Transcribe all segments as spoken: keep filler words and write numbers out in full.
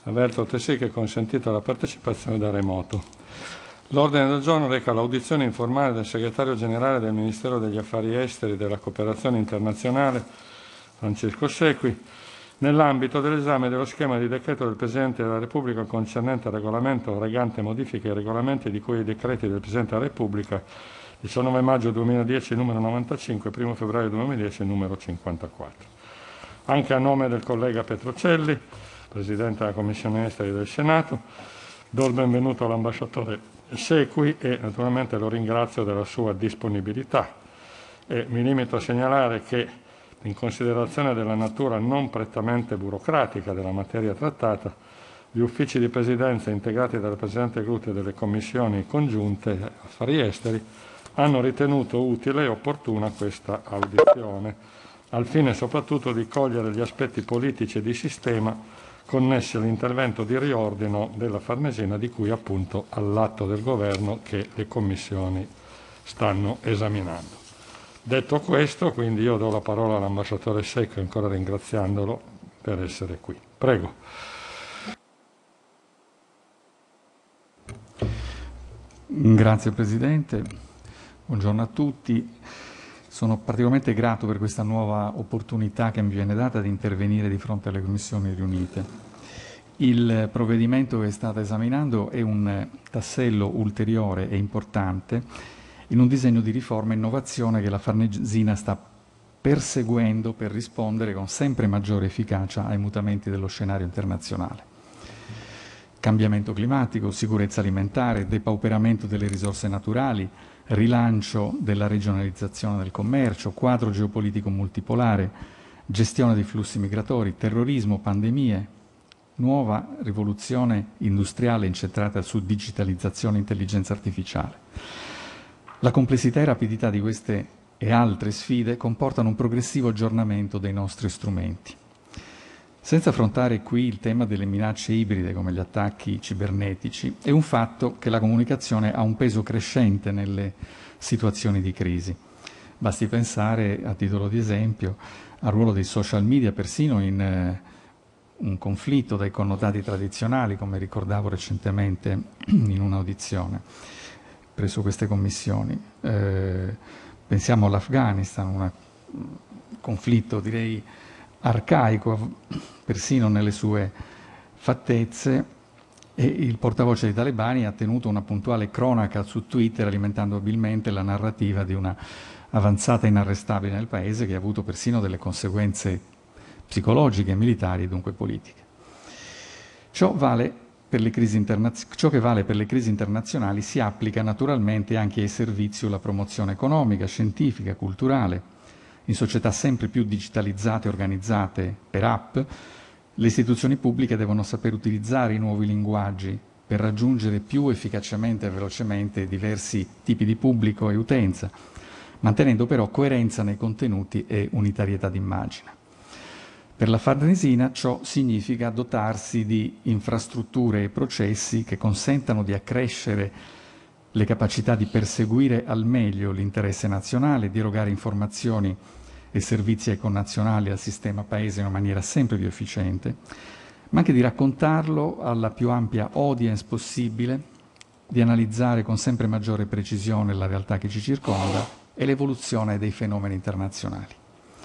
Avverto altresì che è consentita la partecipazione da remoto. L'ordine del giorno reca l'audizione informale del segretario generale del Ministero degli Affari Esteri e della Cooperazione Internazionale, Francesco Sequi, nell'ambito dell'esame dello schema di decreto del Presidente della Repubblica concernente il regolamento recante modifiche ai regolamenti di cui i decreti del Presidente della Repubblica diciannove maggio duemiladieci numero novantacinque, primo febbraio duemiladieci numero cinquantaquattro. Anche a nome del collega Petrocelli, Presidente della Commissione Esteri del Senato, do il benvenuto all'ambasciatore Sequi e naturalmente lo ringrazio della sua disponibilità e mi limito a segnalare che in considerazione della natura non prettamente burocratica della materia trattata, gli uffici di presidenza integrati dal Presidente Grutti e delle commissioni congiunte affari esteri hanno ritenuto utile e opportuna questa audizione, al fine soprattutto di cogliere gli aspetti politici e di sistema connessi all'intervento di riordino della Farnesina, di cui appunto all'atto del Governo che le commissioni stanno esaminando. Detto questo, quindi io do la parola all'ambasciatore Sequi, ancora ringraziandolo per essere qui. Prego. Grazie Presidente, buongiorno a tutti. Sono particolarmente grato per questa nuova opportunità che mi viene data di intervenire di fronte alle commissioni riunite. Il provvedimento che state esaminando è un tassello ulteriore e importante in un disegno di riforma e innovazione che la Farnesina sta perseguendo per rispondere con sempre maggiore efficacia ai mutamenti dello scenario internazionale. Cambiamento climatico, sicurezza alimentare, depauperamento delle risorse naturali, rilancio della regionalizzazione del commercio, quadro geopolitico multipolare, gestione dei flussi migratori, terrorismo, pandemie, nuova rivoluzione industriale incentrata su digitalizzazione e intelligenza artificiale. La complessità e rapidità di queste e altre sfide comportano un progressivo aggiornamento dei nostri strumenti. Senza affrontare qui il tema delle minacce ibride come gli attacchi cibernetici, è un fatto che la comunicazione ha un peso crescente nelle situazioni di crisi. Basti pensare, a titolo di esempio, al ruolo dei social media persino in eh, un conflitto dai connotati tradizionali, come ricordavo recentemente in un'audizione presso queste commissioni. Eh, pensiamo all'Afghanistan, un conflitto direi arcaico persino nelle sue fattezze, e il portavoce dei talebani ha tenuto una puntuale cronaca su Twitter alimentando abilmente la narrativa di una avanzata inarrestabile nel paese che ha avuto persino delle conseguenze psicologiche, militari e dunque politiche. Ciò, vale per le crisi internaz- ciò che vale per le crisi internazionali si applica naturalmente anche ai servizi o alla promozione economica, scientifica, culturale. In società sempre più digitalizzate e organizzate per app, le istituzioni pubbliche devono saper utilizzare i nuovi linguaggi per raggiungere più efficacemente e velocemente diversi tipi di pubblico e utenza, mantenendo però coerenza nei contenuti e unitarietà d'immagine. Per la Farnesina ciò significa dotarsi di infrastrutture e processi che consentano di accrescere le capacità di perseguire al meglio l'interesse nazionale, di erogare informazioni e servizi ai connazionali e al sistema paese in una maniera sempre più efficiente, ma anche di raccontarlo alla più ampia audience possibile, di analizzare con sempre maggiore precisione la realtà che ci circonda e l'evoluzione dei fenomeni internazionali.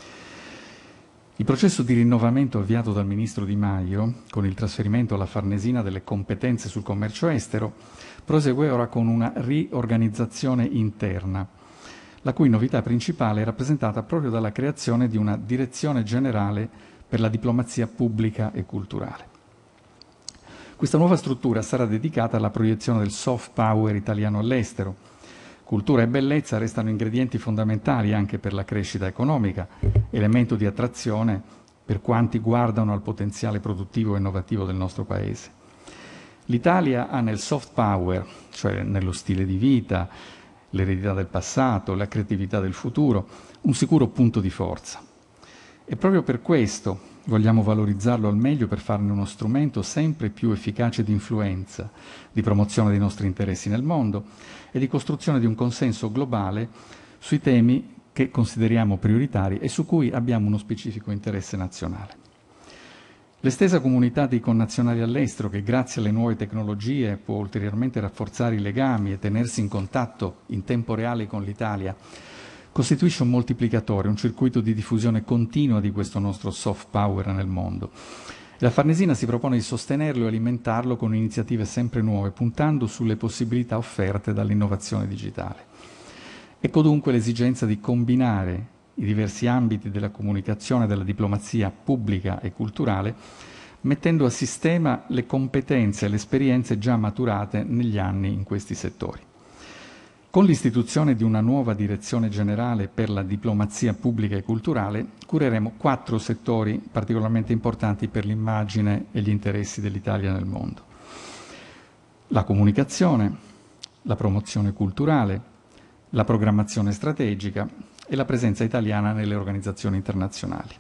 Il processo di rinnovamento avviato dal Ministro Di Maio, con il trasferimento alla Farnesina delle competenze sul commercio estero, prosegue ora con una riorganizzazione interna, la cui novità principale è rappresentata proprio dalla creazione di una direzione generale per la diplomazia pubblica e culturale. Questa nuova struttura sarà dedicata alla proiezione del soft power italiano all'estero. Cultura e bellezza restano ingredienti fondamentali anche per la crescita economica, elemento di attrazione per quanti guardano al potenziale produttivo e innovativo del nostro Paese. L'Italia ha nel soft power, cioè nello stile di vita, l'eredità del passato, la creatività del futuro, un sicuro punto di forza. E proprio per questo vogliamo valorizzarlo al meglio per farne uno strumento sempre più efficace di influenza, di promozione dei nostri interessi nel mondo e di costruzione di un consenso globale sui temi che consideriamo prioritari e su cui abbiamo uno specifico interesse nazionale. L'estesa comunità di connazionali all'estero, che grazie alle nuove tecnologie può ulteriormente rafforzare i legami e tenersi in contatto in tempo reale con l'Italia, costituisce un moltiplicatore, un circuito di diffusione continua di questo nostro soft power nel mondo. La Farnesina si propone di sostenerlo e alimentarlo con iniziative sempre nuove, puntando sulle possibilità offerte dall'innovazione digitale. Ecco dunque l'esigenza di combinare i diversi ambiti della comunicazione e della diplomazia pubblica e culturale, mettendo a sistema le competenze e le esperienze già maturate negli anni in questi settori. Con l'istituzione di una nuova direzione generale per la diplomazia pubblica e culturale, cureremo quattro settori particolarmente importanti per l'immagine e gli interessi dell'Italia nel mondo: la comunicazione, la promozione culturale, la programmazione strategica e la presenza italiana nelle organizzazioni internazionali.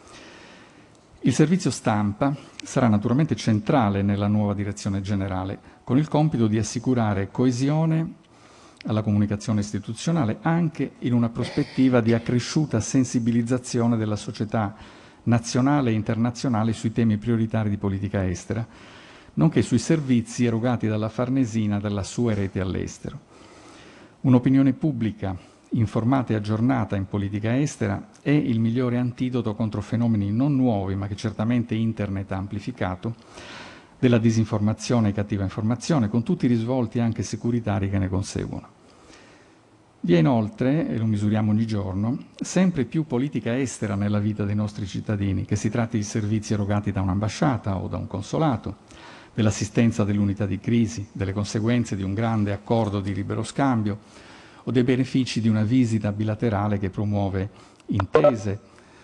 Il servizio stampa sarà naturalmente centrale nella nuova direzione generale, con il compito di assicurare coesione alla comunicazione istituzionale anche in una prospettiva di accresciuta sensibilizzazione della società nazionale e internazionale sui temi prioritari di politica estera, nonché sui servizi erogati dalla Farnesina dalla sua rete all'estero. Un'opinione pubblica informata e aggiornata in politica estera è il migliore antidoto contro fenomeni non nuovi, ma che certamente Internet ha amplificato, della disinformazione e cattiva informazione, con tutti i risvolti anche securitari che ne conseguono. Vi è inoltre, e lo misuriamo ogni giorno, sempre più politica estera nella vita dei nostri cittadini, che si tratti di servizi erogati da un'ambasciata o da un consolato, dell'assistenza dell'unità di crisi, delle conseguenze di un grande accordo di libero scambio o dei benefici di una visita bilaterale che promuove intese.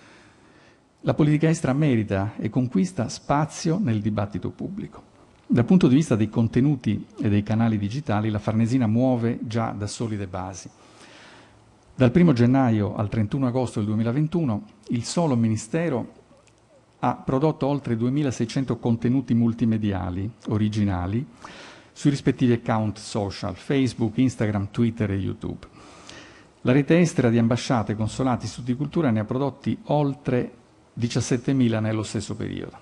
La politica estera merita e conquista spazio nel dibattito pubblico. Dal punto di vista dei contenuti e dei canali digitali, la Farnesina muove già da solide basi. Dal primo gennaio al trentuno agosto del duemilaventuno, il solo Ministero ha prodotto oltre duemilaseicento contenuti multimediali originali sui rispettivi account social, Facebook, Instagram, Twitter e YouTube. La rete estera di ambasciate, consolati, istituti di cultura ne ha prodotti oltre diciassettemila nello stesso periodo.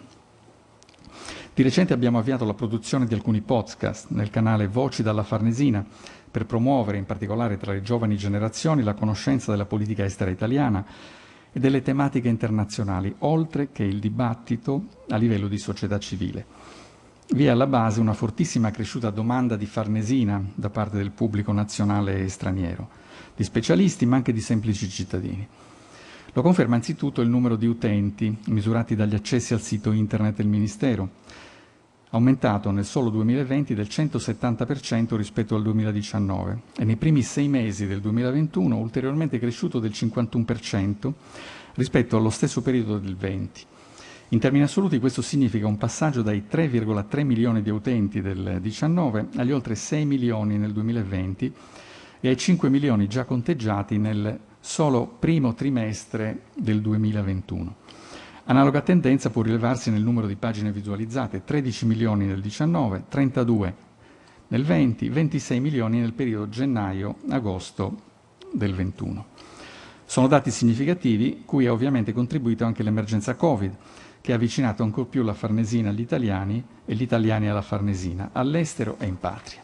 Di recente abbiamo avviato la produzione di alcuni podcast nel canale Voci dalla Farnesina per promuovere, in particolare tra le giovani generazioni, la conoscenza della politica estera italiana e delle tematiche internazionali, oltre che il dibattito a livello di società civile. Vi è alla base una fortissima cresciuta domanda di Farnesina da parte del pubblico nazionale e straniero, di specialisti ma anche di semplici cittadini. Lo conferma anzitutto il numero di utenti misurati dagli accessi al sito internet del Ministero, aumentato nel solo duemilaventi del centosettanta per cento rispetto al duemiladiciannove e nei primi sei mesi del duemilaventuno ulteriormente cresciuto del cinquantuno per cento rispetto allo stesso periodo del venti. In termini assoluti questo significa un passaggio dai tre virgola tre milioni di utenti del diciannove agli oltre sei milioni nel duemilaventi e ai cinque milioni già conteggiati nel solo primo trimestre del duemilaventuno. Analoga tendenza può rilevarsi nel numero di pagine visualizzate, tredici milioni nel diciannove, trentadue nel venti, ventisei milioni nel periodo gennaio-agosto del ventuno. Sono dati significativi cui ha ovviamente contribuito anche l'emergenza Covid, che ha avvicinato ancor più la Farnesina agli italiani e gli italiani alla Farnesina, all'estero e in patria.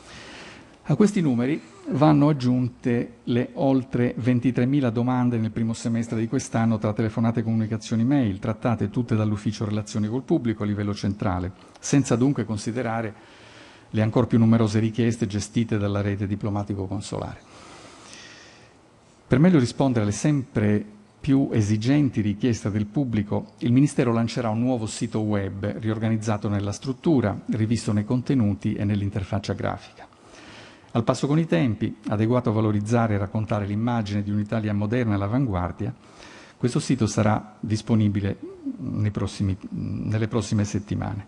A questi numeri vanno aggiunte le oltre ventitremila domande nel primo semestre di quest'anno tra telefonate e comunicazioni mail, trattate tutte dall'Ufficio Relazioni col Pubblico a livello centrale, senza dunque considerare le ancor più numerose richieste gestite dalla rete diplomatico-consolare. Per meglio rispondere alle sempre più esigenti richieste del pubblico, il Ministero lancerà un nuovo sito web riorganizzato nella struttura, rivisto nei contenuti e nell'interfaccia grafica. Al passo con i tempi, adeguato a valorizzare e raccontare l'immagine di un'Italia moderna e all'avanguardia, questo sito sarà disponibile nei prossimi, nelle prossime settimane.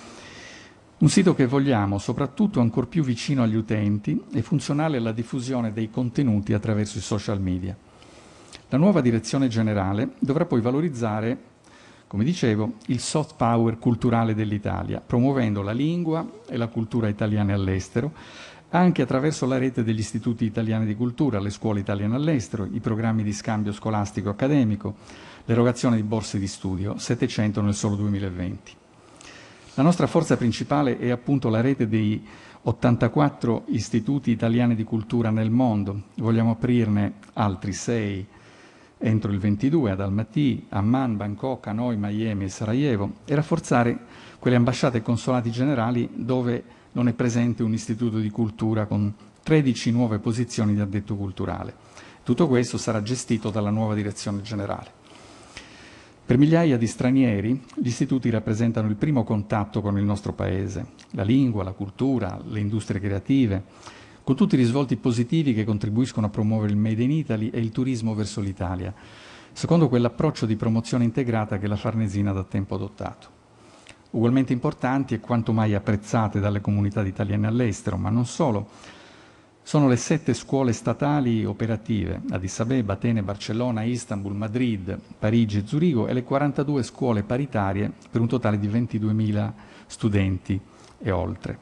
Un sito che vogliamo soprattutto ancor più vicino agli utenti e funzionale alla diffusione dei contenuti attraverso i social media. La nuova direzione generale dovrà poi valorizzare, come dicevo, il soft power culturale dell'Italia, promuovendo la lingua e la cultura italiane all'estero, anche attraverso la rete degli istituti italiani di cultura, le scuole italiane all'estero, i programmi di scambio scolastico accademico, l'erogazione di borse di studio, settecento nel solo duemilaventi. La nostra forza principale è appunto la rete dei ottantaquattro istituti italiani di cultura nel mondo. Vogliamo aprirne altri sei entro il ventidue ad Almaty, Amman, Bangkok, Hanoi, Miami e Sarajevo, e rafforzare quelle ambasciate e consolati generali dove non è presente un istituto di cultura, con tredici nuove posizioni di addetto culturale. Tutto questo sarà gestito dalla nuova direzione generale. Per migliaia di stranieri, gli istituti rappresentano il primo contatto con il nostro paese, la lingua, la cultura, le industrie creative, con tutti i risvolti positivi che contribuiscono a promuovere il Made in Italy e il turismo verso l'Italia, secondo quell'approccio di promozione integrata che la Farnesina da tempo ha adottato. Ugualmente importanti e quanto mai apprezzate dalle comunità di italiani all'estero, ma non solo, sono le sette scuole statali operative, Addis Abeba, Atene, Barcellona, Istanbul, Madrid, Parigi e Zurigo, e le quarantadue scuole paritarie per un totale di ventiduemila studenti e oltre.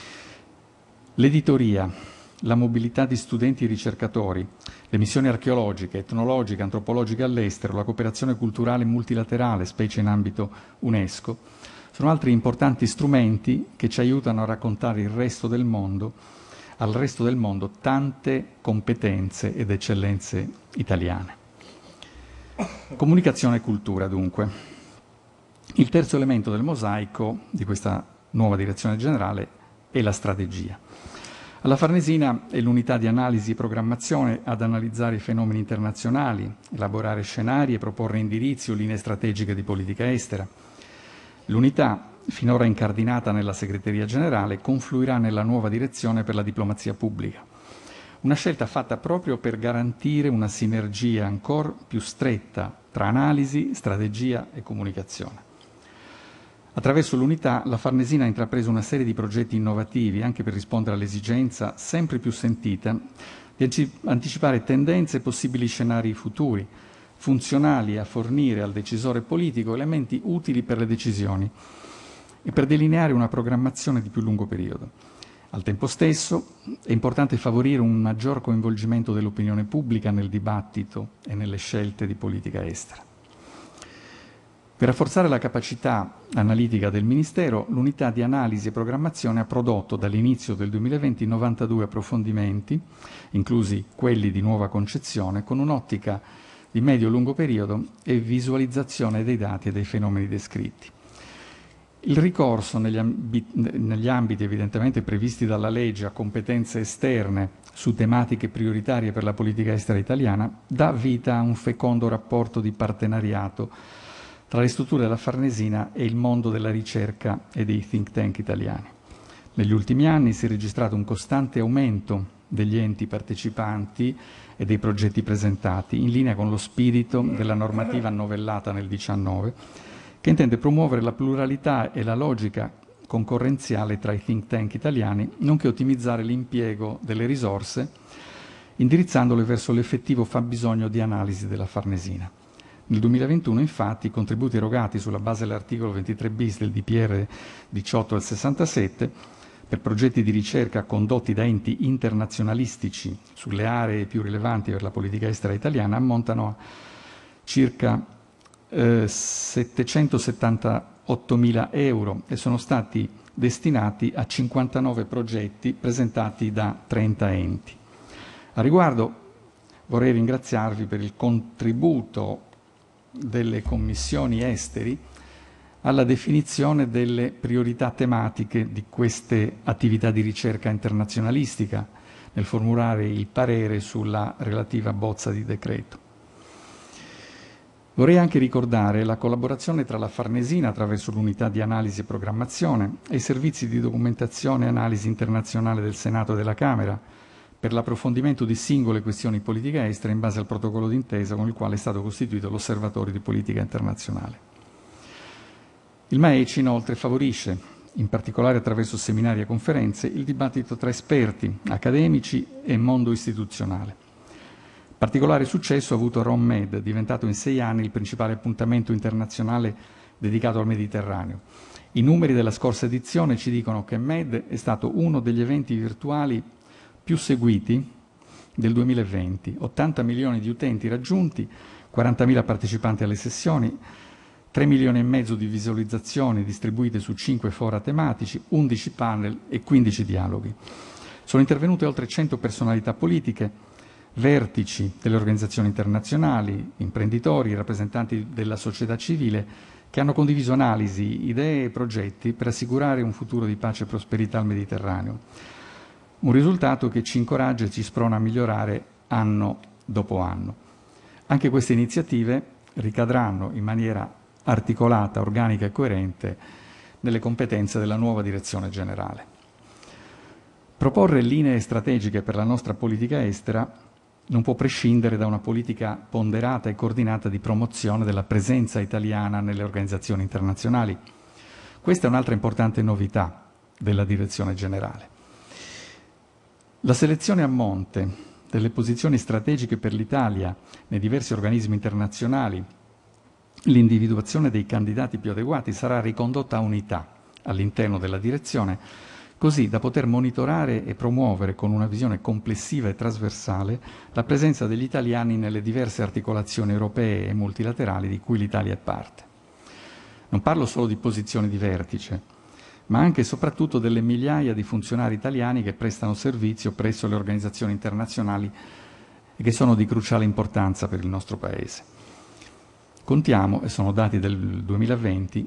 L'editoria, la mobilità di studenti e ricercatori, le missioni archeologiche, etnologiche, antropologiche all'estero, la cooperazione culturale multilaterale, specie in ambito UNESCO, sono altri importanti strumenti che ci aiutano a raccontare il resto del mondo, al resto del mondo tante competenze ed eccellenze italiane. Comunicazione e cultura, dunque. Il terzo elemento del mosaico di questa nuova direzione generale è la strategia. Alla Farnesina è l'unità di analisi e programmazione ad analizzare i fenomeni internazionali, elaborare scenari e proporre indirizzi o linee strategiche di politica estera. L'unità, finora incardinata nella segreteria generale, confluirà nella nuova direzione per la diplomazia pubblica. Una scelta fatta proprio per garantire una sinergia ancora più stretta tra analisi, strategia e comunicazione. Attraverso l'unità, la Farnesina ha intrapreso una serie di progetti innovativi anche per rispondere all'esigenza sempre più sentita di anticipare tendenze e possibili scenari futuri, funzionali a fornire al decisore politico elementi utili per le decisioni e per delineare una programmazione di più lungo periodo. Al tempo stesso è importante favorire un maggior coinvolgimento dell'opinione pubblica nel dibattito e nelle scelte di politica estera. Per rafforzare la capacità analitica del Ministero, l'unità di analisi e programmazione ha prodotto dall'inizio del duemilaventi novantadue approfondimenti, inclusi quelli di nuova concezione, con un'ottica di medio-lungo periodo e visualizzazione dei dati e dei fenomeni descritti. Il ricorso negli, ambi- negli ambiti evidentemente previsti dalla legge a competenze esterne su tematiche prioritarie per la politica estera italiana dà vita a un fecondo rapporto di partenariato tra le strutture della Farnesina e il mondo della ricerca e dei think tank italiani. Negli ultimi anni si è registrato un costante aumento degli enti partecipanti e dei progetti presentati, in linea con lo spirito della normativa novellata nel diciannove, che intende promuovere la pluralità e la logica concorrenziale tra i think tank italiani, nonché ottimizzare l'impiego delle risorse, indirizzandole verso l'effettivo fabbisogno di analisi della Farnesina. Nel duemilaventuno, infatti, i contributi erogati sulla base dell'articolo ventitré bis del D P R diciotto del sessantasette per progetti di ricerca condotti da enti internazionalistici sulle aree più rilevanti per la politica estera italiana ammontano a circa eh, settecentosettantottomila euro e sono stati destinati a cinquantanove progetti presentati da trenta enti. A riguardo vorrei ringraziarvi per il contributo delle commissioni esteri alla definizione delle priorità tematiche di queste attività di ricerca internazionalistica nel formulare il parere sulla relativa bozza di decreto. Vorrei anche ricordare la collaborazione tra la Farnesina attraverso l'unità di analisi e programmazione e i servizi di documentazione e analisi internazionale del Senato e della Camera per l'approfondimento di singole questioni di politica estera in base al protocollo d'intesa con il quale è stato costituito l'Osservatorio di politica internazionale. Il M A E C inoltre favorisce, in particolare attraverso seminari e conferenze, il dibattito tra esperti, accademici e mondo istituzionale. Particolare successo ha avuto RomMed, diventato in sei anni il principale appuntamento internazionale dedicato al Mediterraneo. I numeri della scorsa edizione ci dicono che Med è stato uno degli eventi virtuali più seguiti del duemilaventi, ottanta milioni di utenti raggiunti, quarantamila partecipanti alle sessioni, tre milioni e mezzo di visualizzazioni distribuite su cinque fora tematici, undici panel e quindici dialoghi. Sono intervenute oltre cento personalità politiche, vertici delle organizzazioni internazionali, imprenditori, rappresentanti della società civile, che hanno condiviso analisi, idee e progetti per assicurare un futuro di pace e prosperità al Mediterraneo. Un risultato che ci incoraggia e ci sprona a migliorare anno dopo anno. Anche queste iniziative ricadranno in maniera articolata, organica e coerente nelle competenze della nuova direzione generale. Proporre linee strategiche per la nostra politica estera non può prescindere da una politica ponderata e coordinata di promozione della presenza italiana nelle organizzazioni internazionali. Questa è un'altra importante novità della direzione generale. La selezione a monte delle posizioni strategiche per l'Italia nei diversi organismi internazionali, l'individuazione dei candidati più adeguati sarà ricondotta a unità all'interno della direzione, così da poter monitorare e promuovere con una visione complessiva e trasversale la presenza degli italiani nelle diverse articolazioni europee e multilaterali di cui l'Italia è parte. Non parlo solo di posizioni di vertice, ma anche e soprattutto delle migliaia di funzionari italiani che prestano servizio presso le organizzazioni internazionali e che sono di cruciale importanza per il nostro Paese. Contiamo, e sono dati del duemilaventi,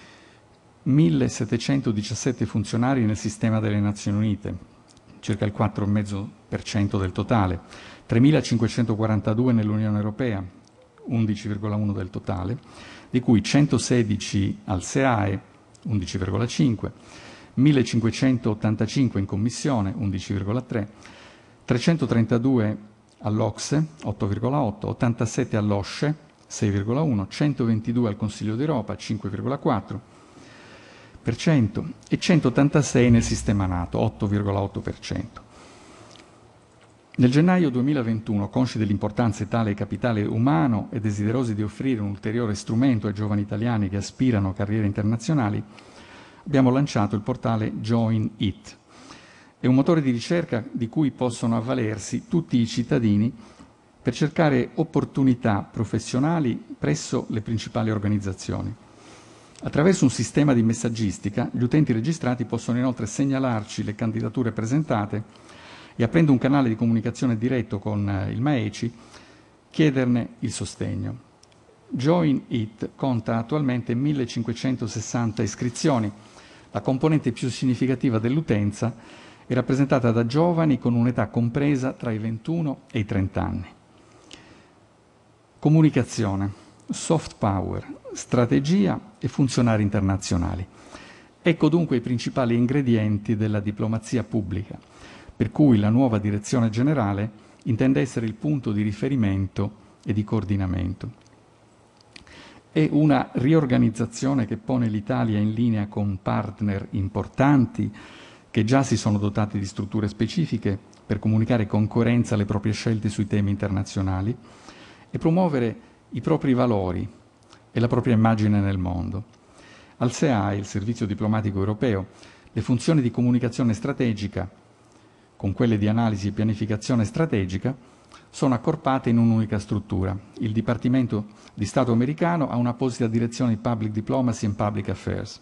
millesettecentodiciassette funzionari nel sistema delle Nazioni Unite, circa il quattro virgola cinque per cento del totale, tremilacinquecentoquarantadue nell'Unione Europea, undici virgola uno del totale, di cui centosedici al SEAE, undici virgola cinque, millecinquecentottantacinque in Commissione, undici virgola tre, trecentotrentadue all'Ocse, otto virgola otto, ottantasette all'OSCE, sei virgola uno, centoventidue al Consiglio d'Europa, cinque virgola quattro per cento e centottantasei nel sistema NATO, otto virgola otto per cento. Nel gennaio duemilaventuno, consci dell'importanza di tale capitale umano e desiderosi di offrire un ulteriore strumento ai giovani italiani che aspirano a carriere internazionali, abbiamo lanciato il portale Join It. È un motore di ricerca di cui possono avvalersi tutti i cittadini per cercare opportunità professionali presso le principali organizzazioni. Attraverso un sistema di messaggistica, gli utenti registrati possono inoltre segnalarci le candidature presentate e, aprendo un canale di comunicazione diretto con il MAECI, chiederne il sostegno. Join It conta attualmente millecinquecentosessanta iscrizioni. La componente più significativa dell'utenza è rappresentata da giovani con un'età compresa tra i ventuno e i trenta anni. Comunicazione, soft power, strategia e funzionari internazionali. Ecco dunque i principali ingredienti della diplomazia pubblica, per cui la nuova direzione generale intende essere il punto di riferimento e di coordinamento. È una riorganizzazione che pone l'Italia in linea con partner importanti che già si sono dotati di strutture specifiche per comunicare con coerenza le proprie scelte sui temi internazionali e promuovere i propri valori e la propria immagine nel mondo. Al SEAE, il Servizio Diplomatico Europeo, le funzioni di comunicazione strategica, con quelle di analisi e pianificazione strategica, sono accorpate in un'unica struttura. Il Dipartimento di Stato americano ha un'apposita direzione di Public Diplomacy and Public Affairs.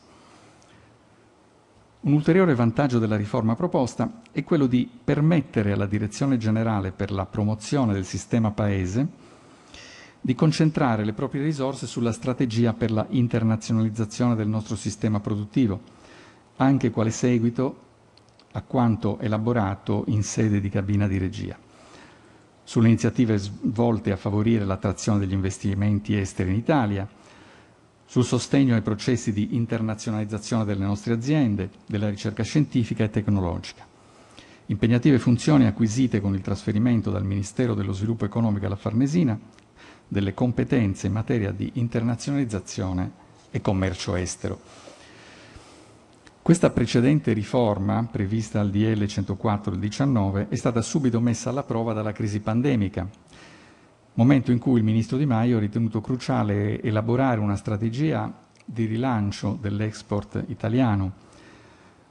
Un ulteriore vantaggio della riforma proposta è quello di permettere alla Direzione Generale per la promozione del sistema Paese di concentrare le proprie risorse sulla strategia per la internazionalizzazione del nostro sistema produttivo, anche quale seguito a quanto elaborato in sede di cabina di regia. Sulle iniziative volte a favorire l'attrazione degli investimenti esteri in Italia, sul sostegno ai processi di internazionalizzazione delle nostre aziende, della ricerca scientifica e tecnologica. Impegnative funzioni acquisite con il trasferimento dal Ministero dello Sviluppo Economico alla Farnesina delle competenze in materia di internazionalizzazione e commercio estero. Questa precedente riforma, prevista al D L centoquattro del diciannove, è stata subito messa alla prova dalla crisi pandemica, momento in cui il ministro Di Maio ha ritenuto cruciale elaborare una strategia di rilancio dell'export italiano,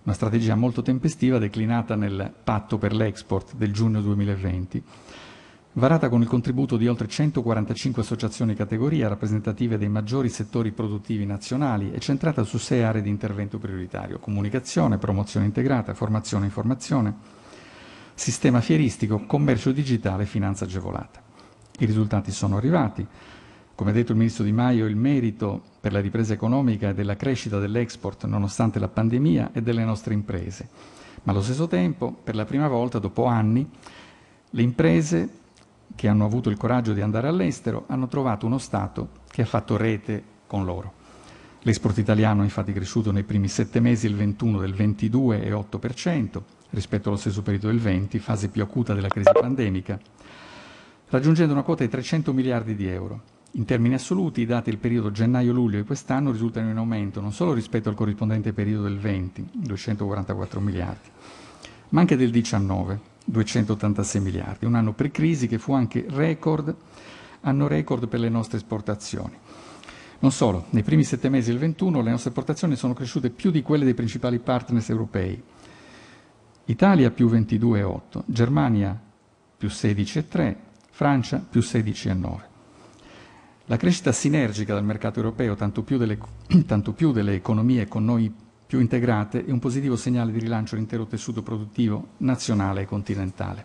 una strategia molto tempestiva declinata nel Patto per l'export del giugno duemilaventi, varata con il contributo di oltre centoquarantacinque associazioni categoria rappresentative dei maggiori settori produttivi nazionali e centrata su sei aree di intervento prioritario: comunicazione, promozione integrata, formazione e informazione, sistema fieristico, commercio digitale e finanza agevolata. I risultati sono arrivati. Come ha detto il Ministro Di Maio, il merito per la ripresa economica e della crescita dell'export nonostante la pandemia è delle nostre imprese, ma allo stesso tempo, per la prima volta dopo anni, le imprese che hanno avuto il coraggio di andare all'estero hanno trovato uno Stato che ha fatto rete con loro. L'export italiano è infatti cresciuto nei primi sette mesi del ventuno del ventidue virgola otto per cento rispetto allo stesso periodo del venti, fase più acuta della crisi pandemica, raggiungendo una quota di trecento miliardi di euro. In termini assoluti, i dati del periodo gennaio-luglio di quest'anno risultano in aumento non solo rispetto al corrispondente periodo del venti, duecentoquarantaquattro miliardi, ma anche del diciannove, duecentottantasei miliardi, un anno pre-crisi che fu anche record, anno record per le nostre esportazioni. Non solo, nei primi sette mesi del ventuno le nostre esportazioni sono cresciute più di quelle dei principali partners europei. Italia più ventidue virgola otto, Germania più sedici virgola tre, Francia più sedici virgola nove. La crescita sinergica del mercato europeo, tanto più delle, tanto più delle economie con noi più integrate, è un positivo segnale di rilancio dell'intero tessuto produttivo nazionale e continentale.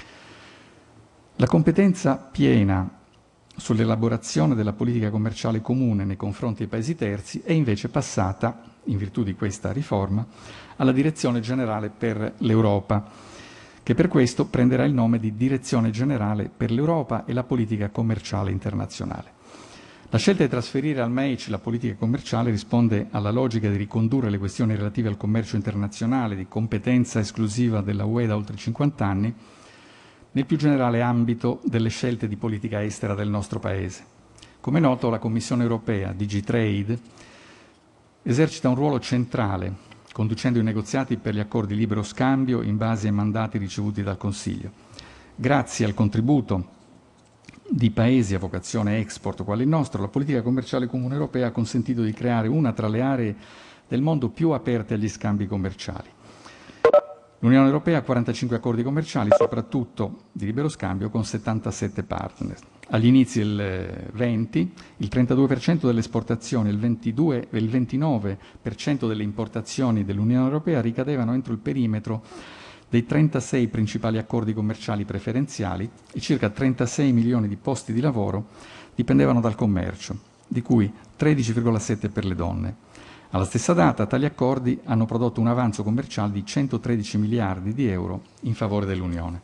La competenza piena sull'elaborazione della politica commerciale comune nei confronti dei paesi terzi è invece passata, in virtù di questa riforma, alla Direzione Generale per l'Europa, che per questo prenderà il nome di Direzione Generale per l'Europa e la Politica Commerciale Internazionale. La scelta di trasferire al M E I C la politica commerciale risponde alla logica di ricondurre le questioni relative al commercio internazionale di competenza esclusiva della U E da oltre cinquanta anni nel più generale ambito delle scelte di politica estera del nostro Paese. Come è noto, la Commissione europea, D G Trade, esercita un ruolo centrale, conducendo i negoziati per gli accordi di libero scambio in base ai mandati ricevuti dal Consiglio. Grazie al contributo di paesi a vocazione export quale il nostro, la politica commerciale comune europea ha consentito di creare una tra le aree del mondo più aperte agli scambi commerciali. L'Unione Europea ha quarantacinque accordi commerciali, soprattutto di libero scambio, con settantasette partner. Agli inizi del venti, il trentadue per cento delle esportazioni e il, ventidue, il ventinove per cento delle importazioni dell'Unione Europea ricadevano entro il perimetro dei trentasei principali accordi commerciali preferenziali e circa trentasei milioni di posti di lavoro dipendevano dal commercio, di cui tredici virgola sette per le donne. Alla stessa data, tali accordi hanno prodotto un avanzo commerciale di centotredici miliardi di euro in favore dell'Unione.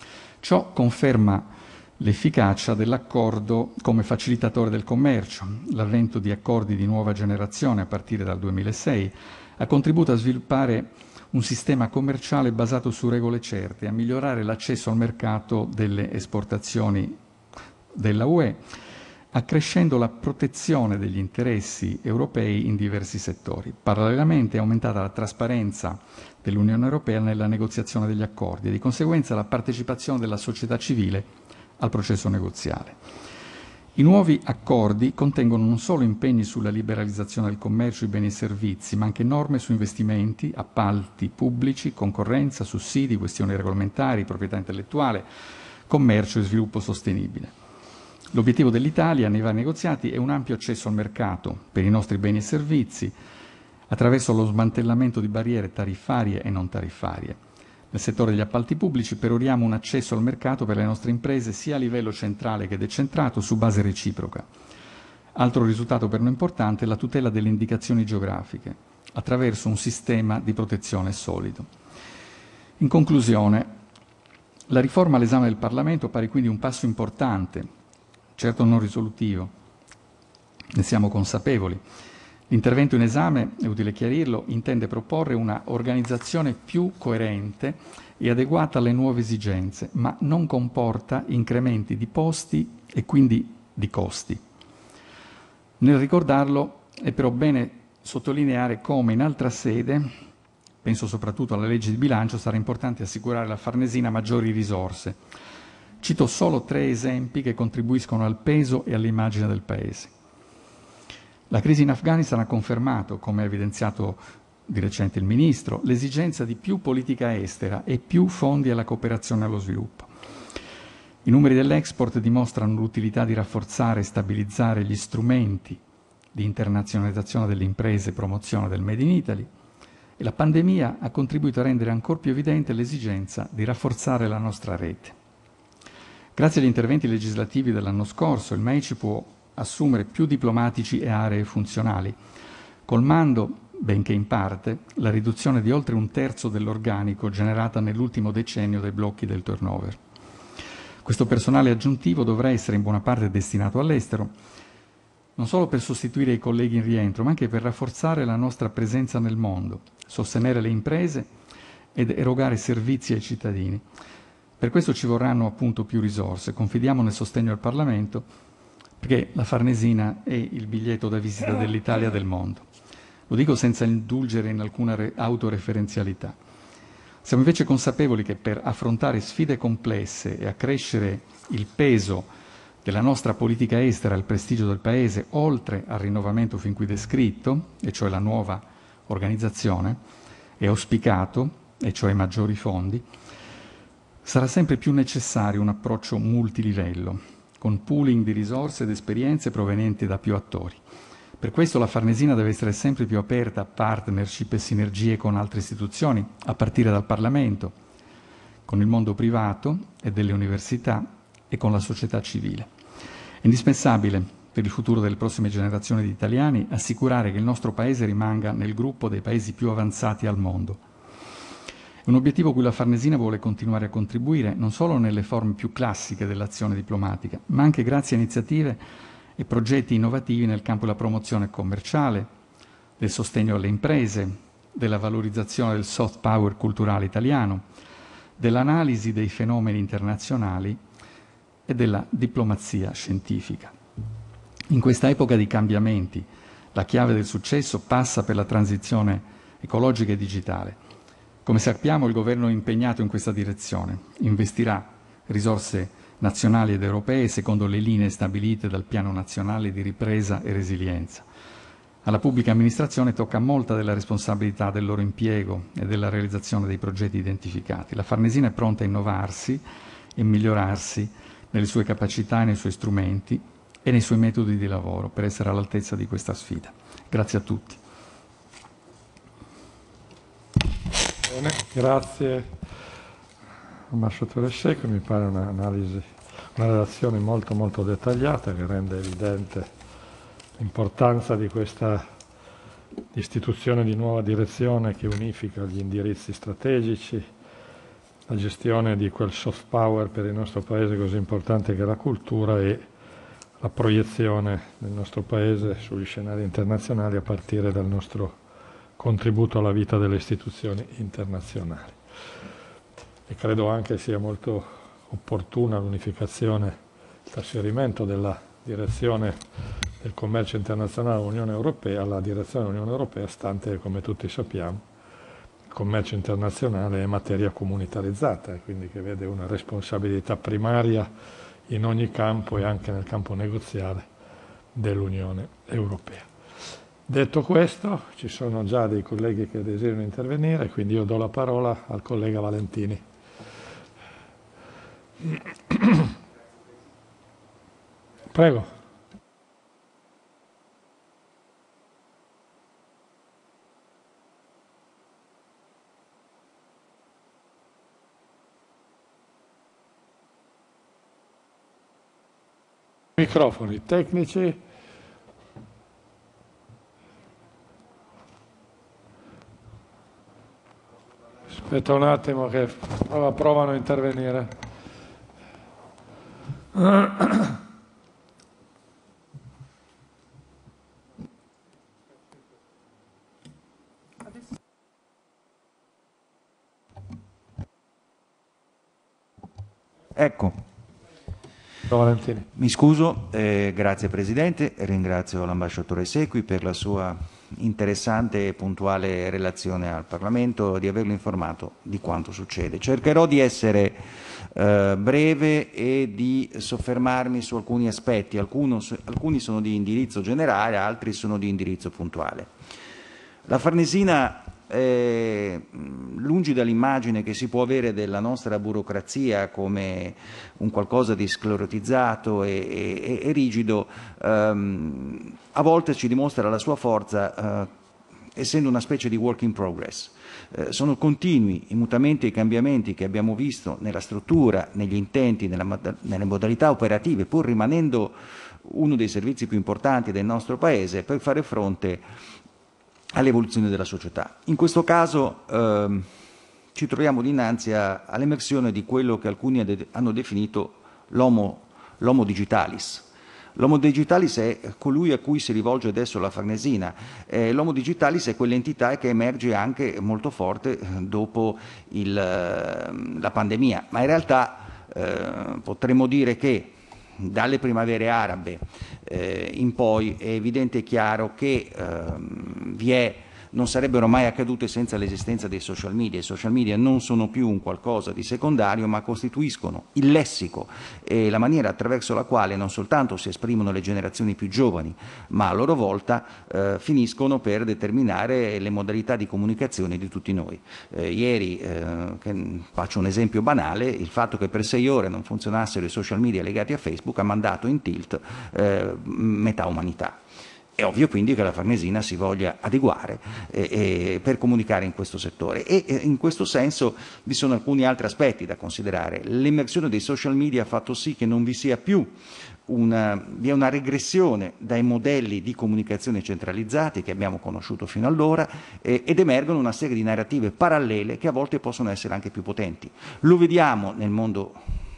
Ciò conferma l'efficacia dell'accordo come facilitatore del commercio. L'avvento di accordi di nuova generazione a partire dal duemilasei ha contribuito a sviluppare un sistema commerciale basato su regole certe, a migliorare l'accesso al mercato delle esportazioni della U E, accrescendo la protezione degli interessi europei in diversi settori. Parallelamente è aumentata la trasparenza dell'Unione Europea nella negoziazione degli accordi e di conseguenza la partecipazione della società civile al processo negoziale. I nuovi accordi contengono non solo impegni sulla liberalizzazione del commercio di beni e servizi, ma anche norme su investimenti, appalti pubblici, concorrenza, sussidi, questioni regolamentari, proprietà intellettuale, commercio e sviluppo sostenibile. L'obiettivo dell'Italia nei vari negoziati è un ampio accesso al mercato per i nostri beni e servizi attraverso lo smantellamento di barriere tariffarie e non tariffarie. Nel settore degli appalti pubblici peroriamo un accesso al mercato per le nostre imprese sia a livello centrale che decentrato su base reciproca. Altro risultato per noi importante è la tutela delle indicazioni geografiche attraverso un sistema di protezione solido. In conclusione, la riforma all'esame del Parlamento appare quindi un passo importante, certo non risolutivo, ne siamo consapevoli. L'intervento in esame, è utile chiarirlo, intende proporre una organizzazione più coerente e adeguata alle nuove esigenze, ma non comporta incrementi di posti e quindi di costi. Nel ricordarlo è però bene sottolineare come in altra sede, penso soprattutto alla legge di bilancio, sarà importante assicurare alla Farnesina maggiori risorse. Cito solo tre esempi che contribuiscono al peso e all'immagine del Paese. La crisi in Afghanistan ha confermato, come ha evidenziato di recente il Ministro, l'esigenza di più politica estera e più fondi alla cooperazione allo sviluppo. I numeri dell'export dimostrano l'utilità di rafforzare e stabilizzare gli strumenti di internazionalizzazione delle imprese e promozione del Made in Italy, e la pandemia ha contribuito a rendere ancora più evidente l'esigenza di rafforzare la nostra rete. Grazie agli interventi legislativi dell'anno scorso, il M E I C può assumere più diplomatici e aree funzionali, colmando, benché in parte, la riduzione di oltre un terzo dell'organico generata nell'ultimo decennio dai blocchi del turnover. Questo personale aggiuntivo dovrà essere in buona parte destinato all'estero, non solo per sostituire i colleghi in rientro, ma anche per rafforzare la nostra presenza nel mondo, sostenere le imprese ed erogare servizi ai cittadini. Per questo ci vorranno appunto più risorse. Confidiamo nel sostegno al Parlamento, perché la Farnesina è il biglietto da visita dell'Italia del mondo. Lo dico senza indulgere in alcuna autoreferenzialità. Siamo invece consapevoli che per affrontare sfide complesse e accrescere il peso della nostra politica estera e il prestigio del Paese, oltre al rinnovamento fin qui descritto, e cioè la nuova organizzazione, è auspicato, e cioè maggiori fondi, sarà sempre più necessario un approccio multilivello, con pooling di risorse ed esperienze provenienti da più attori. Per questo la Farnesina deve essere sempre più aperta a partnership e sinergie con altre istituzioni, a partire dal Parlamento, con il mondo privato e delle università e con la società civile. È indispensabile per il futuro delle prossime generazioni di italiani assicurare che il nostro Paese rimanga nel gruppo dei Paesi più avanzati al mondo. È un obiettivo a cui la Farnesina vuole continuare a contribuire non solo nelle forme più classiche dell'azione diplomatica, ma anche grazie a iniziative e progetti innovativi nel campo della promozione commerciale, del sostegno alle imprese, della valorizzazione del soft power culturale italiano, dell'analisi dei fenomeni internazionali e della diplomazia scientifica. In questa epoca di cambiamenti, la chiave del successo passa per la transizione ecologica e digitale. Come sappiamo, il Governo è impegnato in questa direzione, investirà risorse nazionali ed europee secondo le linee stabilite dal Piano Nazionale di Ripresa e Resilienza. Alla pubblica amministrazione tocca molta della responsabilità del loro impiego e della realizzazione dei progetti identificati. La Farnesina è pronta a innovarsi e migliorarsi nelle sue capacità e nei suoi strumenti e nei suoi metodi di lavoro per essere all'altezza di questa sfida. Grazie a tutti. Bene, grazie. Ambasciatore Secui, mi pare un'analisi, una relazione molto molto dettagliata che rende evidente l'importanza di questa istituzione di nuova direzione che unifica gli indirizzi strategici, la gestione di quel soft power per il nostro Paese così importante che è la cultura e la proiezione del nostro Paese sugli scenari internazionali a partire dal nostro contributo alla vita delle istituzioni internazionali. E credo anche sia molto opportuna l'unificazione, il trasferimento della direzione del commercio internazionale all'Unione Europea alla direzione dell'Unione Europea, stante, come tutti sappiamo, il commercio internazionale è materia comunitarizzata, e quindi che vede una responsabilità primaria in ogni campo e anche nel campo negoziale dell'Unione Europea. Detto questo, ci sono già dei colleghi che desiderano intervenire, quindi io do la parola al collega Valentini. Prego. Microfoni tecnici. Aspetta un attimo che provano a intervenire. Ecco, Valentini. Mi scuso, eh, grazie Presidente, ringrazio l'ambasciatore Secui per la sua interessante e puntuale relazione al Parlamento, di averlo informato di quanto succede. Cercherò di essere eh, breve e di soffermarmi su alcuni aspetti, Alcuno, alcuni sono di indirizzo generale, altri sono di indirizzo puntuale. La Farnesina eh, lungi dall'immagine che si può avere della nostra burocrazia come un qualcosa di sclerotizzato e, e, e rigido, ehm, a volte ci dimostra la sua forza, eh, essendo una specie di work in progress. Eh, sono continui i mutamenti e i cambiamenti che abbiamo visto nella struttura, negli intenti, nella, nelle modalità operative, pur rimanendo uno dei servizi più importanti del nostro Paese per fare fronte all'evoluzione della società. In questo caso ehm, ci troviamo dinanzi a, all'emersione di quello che alcuni hanno definito l'homo, l'homo digitalis. L'homo digitalis è colui a cui si rivolge adesso la Farnesina. Eh, l'homo digitalis è quell'entità che emerge anche molto forte dopo il, la pandemia, ma in realtà eh, potremmo dire che dalle primavere arabe eh, in poi è evidente e chiaro che ehm, vi è, non sarebbero mai accadute senza l'esistenza dei social media. I social media non sono più un qualcosa di secondario, ma costituiscono il lessico e la maniera attraverso la quale non soltanto si esprimono le generazioni più giovani, ma a loro volta eh, finiscono per determinare le modalità di comunicazione di tutti noi. Eh, ieri, eh, che faccio un esempio banale, il fatto che per sei ore non funzionassero i social media legati a Facebook ha mandato in tilt eh, metà umanità. È ovvio quindi che la Farnesina si voglia adeguare eh, eh, per comunicare in questo settore e eh, in questo senso vi sono alcuni altri aspetti da considerare. L'emersione dei social media ha fatto sì che non vi sia più una, vi è una regressione dai modelli di comunicazione centralizzati che abbiamo conosciuto fino allora eh, ed emergono una serie di narrative parallele che a volte possono essere anche più potenti. Lo vediamo nel mondo,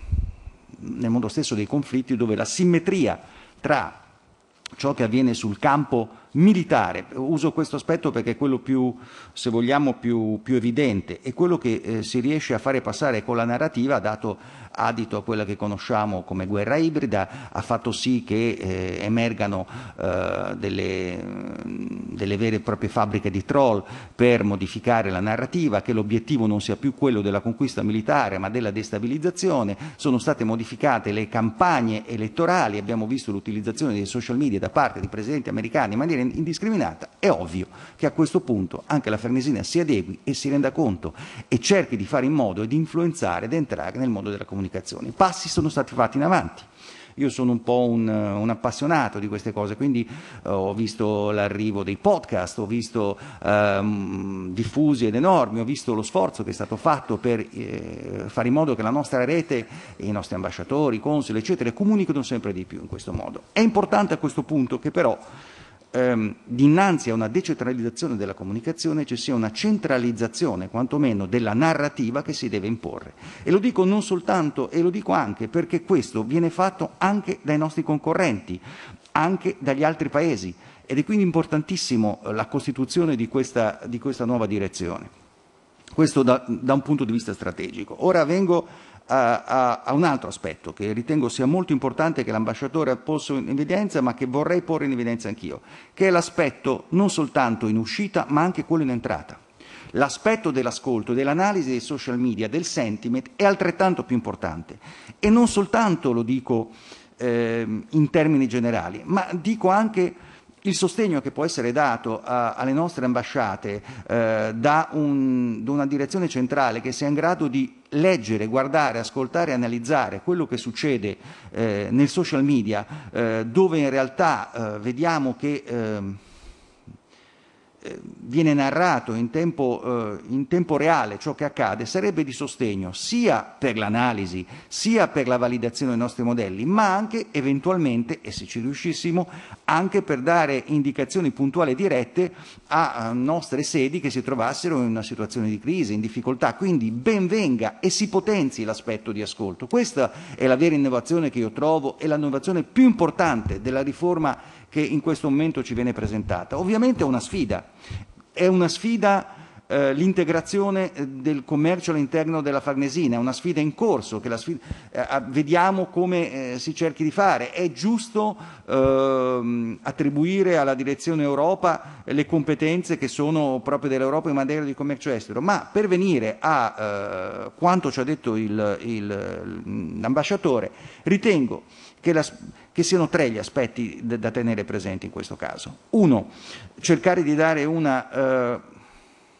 nel mondo stesso dei conflitti, dove la simmetria tra ciò che avviene sul campo militare, uso questo aspetto perché è quello più, se vogliamo, più, più evidente, è quello che eh, si riesce a fare passare con la narrativa, ha dato adito a quella che conosciamo come guerra ibrida, ha fatto sì che eh, emergano eh, delle, delle vere e proprie fabbriche di troll per modificare la narrativa, che l'obiettivo non sia più quello della conquista militare ma della destabilizzazione. Sono state modificate le campagne elettorali, abbiamo visto l'utilizzazione dei social media da parte di presidenti americani in maniera indiscriminata. È ovvio che a questo punto anche la Farnesina si adegui e si renda conto e cerchi di fare in modo di influenzare ed entrare nel mondo della comunicazione. I passi sono stati fatti in avanti. Io sono un po' un, un appassionato di queste cose, quindi uh, ho visto l'arrivo dei podcast, ho visto uh, diffusi ed enormi, ho visto lo sforzo che è stato fatto per eh, fare in modo che la nostra rete, i nostri ambasciatori, i consoli, eccetera, comunicano sempre di più in questo modo. È importante a questo punto che però ehm, dinanzi a una decentralizzazione della comunicazione ci sia una centralizzazione, quantomeno, della narrativa che si deve imporre. E lo dico non soltanto, e lo dico anche perché questo viene fatto anche dai nostri concorrenti, anche dagli altri paesi, ed è quindi importantissimo la costituzione di questa, di questa nuova direzione. Questo da, da un punto di vista strategico. Ora vengo a, a, a un altro aspetto che ritengo sia molto importante, che l'ambasciatore ha posto in evidenza, ma che vorrei porre in evidenza anch'io, che è l'aspetto non soltanto in uscita, ma anche quello in entrata. L'aspetto dell'ascolto, dell'analisi dei social media, del sentiment è altrettanto più importante. E non soltanto lo dico eh, in termini generali, ma dico anche il sostegno che può essere dato a, alle nostre ambasciate eh, da, un, da una direzione centrale che sia in grado di leggere, guardare, ascoltare e analizzare quello che succede eh, nel social media, eh, dove in realtà eh, vediamo che eh, viene narrato in tempo, eh, in tempo reale ciò che accade, sarebbe di sostegno sia per l'analisi, sia per la validazione dei nostri modelli, ma anche eventualmente, e se ci riuscissimo, anche per dare indicazioni puntuali e dirette a, a nostre sedi che si trovassero in una situazione di crisi, in difficoltà. Quindi ben venga e si potenzi l'aspetto di ascolto. Questa è la vera innovazione che io trovo, è l'innovazione più importante della riforma che in questo momento ci viene presentata. Ovviamente è una sfida, è una sfida eh, l'integrazione del commercio all'interno della Farnesina, è una sfida in corso, che la sfida, eh, vediamo come eh, si cerchi di fare. È giusto eh, attribuire alla direzione Europa le competenze che sono proprio dell'Europa in materia di commercio estero, ma per venire a eh, quanto ci ha detto il, il, l'ambasciatore, ritengo che, la, che siano tre gli aspetti da, da tenere presenti in questo caso. Uno, cercare di dare una, uh,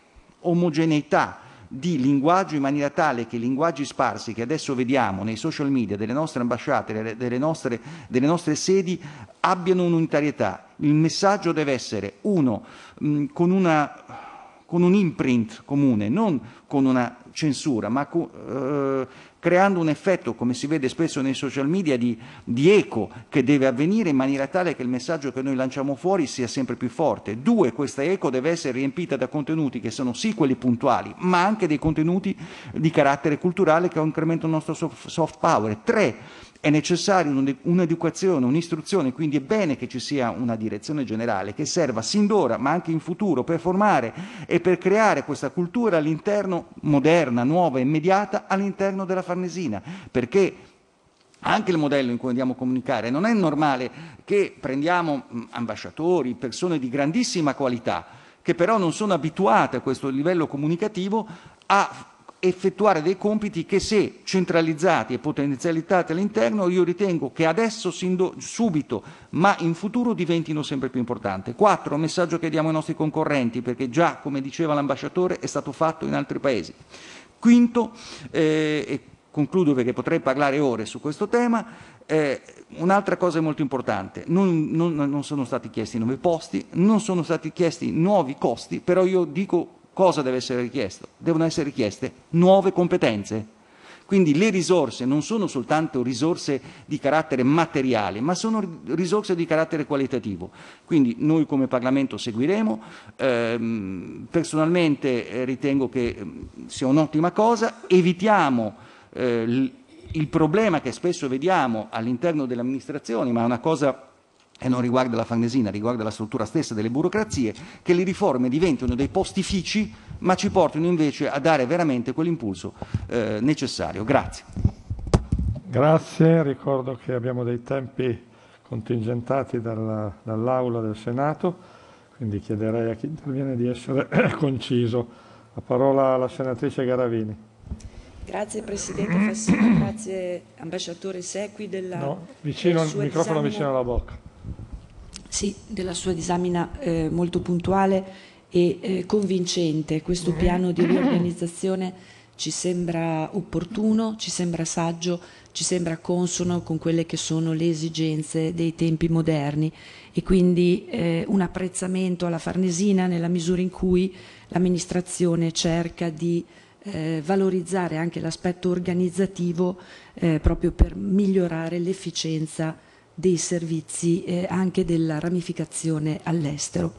omogeneità di linguaggio in maniera tale che i linguaggi sparsi che adesso vediamo nei social media delle nostre ambasciate, delle nostre, delle nostre sedi, abbiano un'unitarietà. Il messaggio deve essere uno mh, con, una, con un imprint comune, non con una censura, ma co, eh, creando un effetto, come si vede spesso nei social media, di, di eco che deve avvenire in maniera tale che il messaggio che noi lanciamo fuori sia sempre più forte. Due, questa eco deve essere riempita da contenuti che sono sì quelli puntuali, ma anche dei contenuti di carattere culturale che incrementano il nostro soft power. Tre, è necessaria un'educazione, un'istruzione, quindi è bene che ci sia una direzione generale che serva sin d'ora, ma anche in futuro, per formare e per creare questa cultura all'interno, moderna, nuova, immediata, all'interno della Farnesina, perché anche il modello in cui andiamo a comunicare non è normale che prendiamo ambasciatori, persone di grandissima qualità, che però non sono abituate a questo livello comunicativo, a effettuare dei compiti che, se centralizzati e potenzializzati all'interno, io ritengo che adesso, subito, ma in futuro diventino sempre più importanti. Quattro, messaggio che diamo ai nostri concorrenti, perché già, come diceva l'ambasciatore, è stato fatto in altri paesi. Quinto, eh, e concludo perché potrei parlare ore su questo tema, eh, un'altra cosa molto importante, non, non, non sono stati chiesti nuovi posti, non sono stati chiesti nuovi costi, però io dico cosa deve essere richiesto? Devono essere richieste nuove competenze. Quindi le risorse non sono soltanto risorse di carattere materiale, ma sono risorse di carattere qualitativo. Quindi noi come Parlamento seguiremo. Ehm, personalmente eh, ritengo che eh, sia un'ottima cosa. Evitiamo eh, il, il problema che spesso vediamo all'interno delle amministrazioni, ma è una cosa e non riguarda la Farnesina, riguarda la struttura stessa delle burocrazie, che le riforme diventino dei postifici, ma ci portino invece a dare veramente quell'impulso eh, necessario. Grazie. Grazie, ricordo che abbiamo dei tempi contingentati dalla, dall'Aula del Senato, quindi chiederei a chi interviene di essere conciso. La parola alla senatrice Garavini. Grazie Presidente Fassino, grazie Ambasciatore Secui della no, vicino, del il sua microfono disamina, vicino alla bocca. Sì, della sua disamina eh, molto puntuale e eh, convincente. Questo piano di riorganizzazione ci sembra opportuno, ci sembra saggio, ci sembra consono con quelle che sono le esigenze dei tempi moderni e quindi eh, un apprezzamento alla Farnesina nella misura in cui l'amministrazione cerca di Eh, valorizzare anche l'aspetto organizzativo eh, proprio per migliorare l'efficienza dei servizi eh, anche della ramificazione all'estero.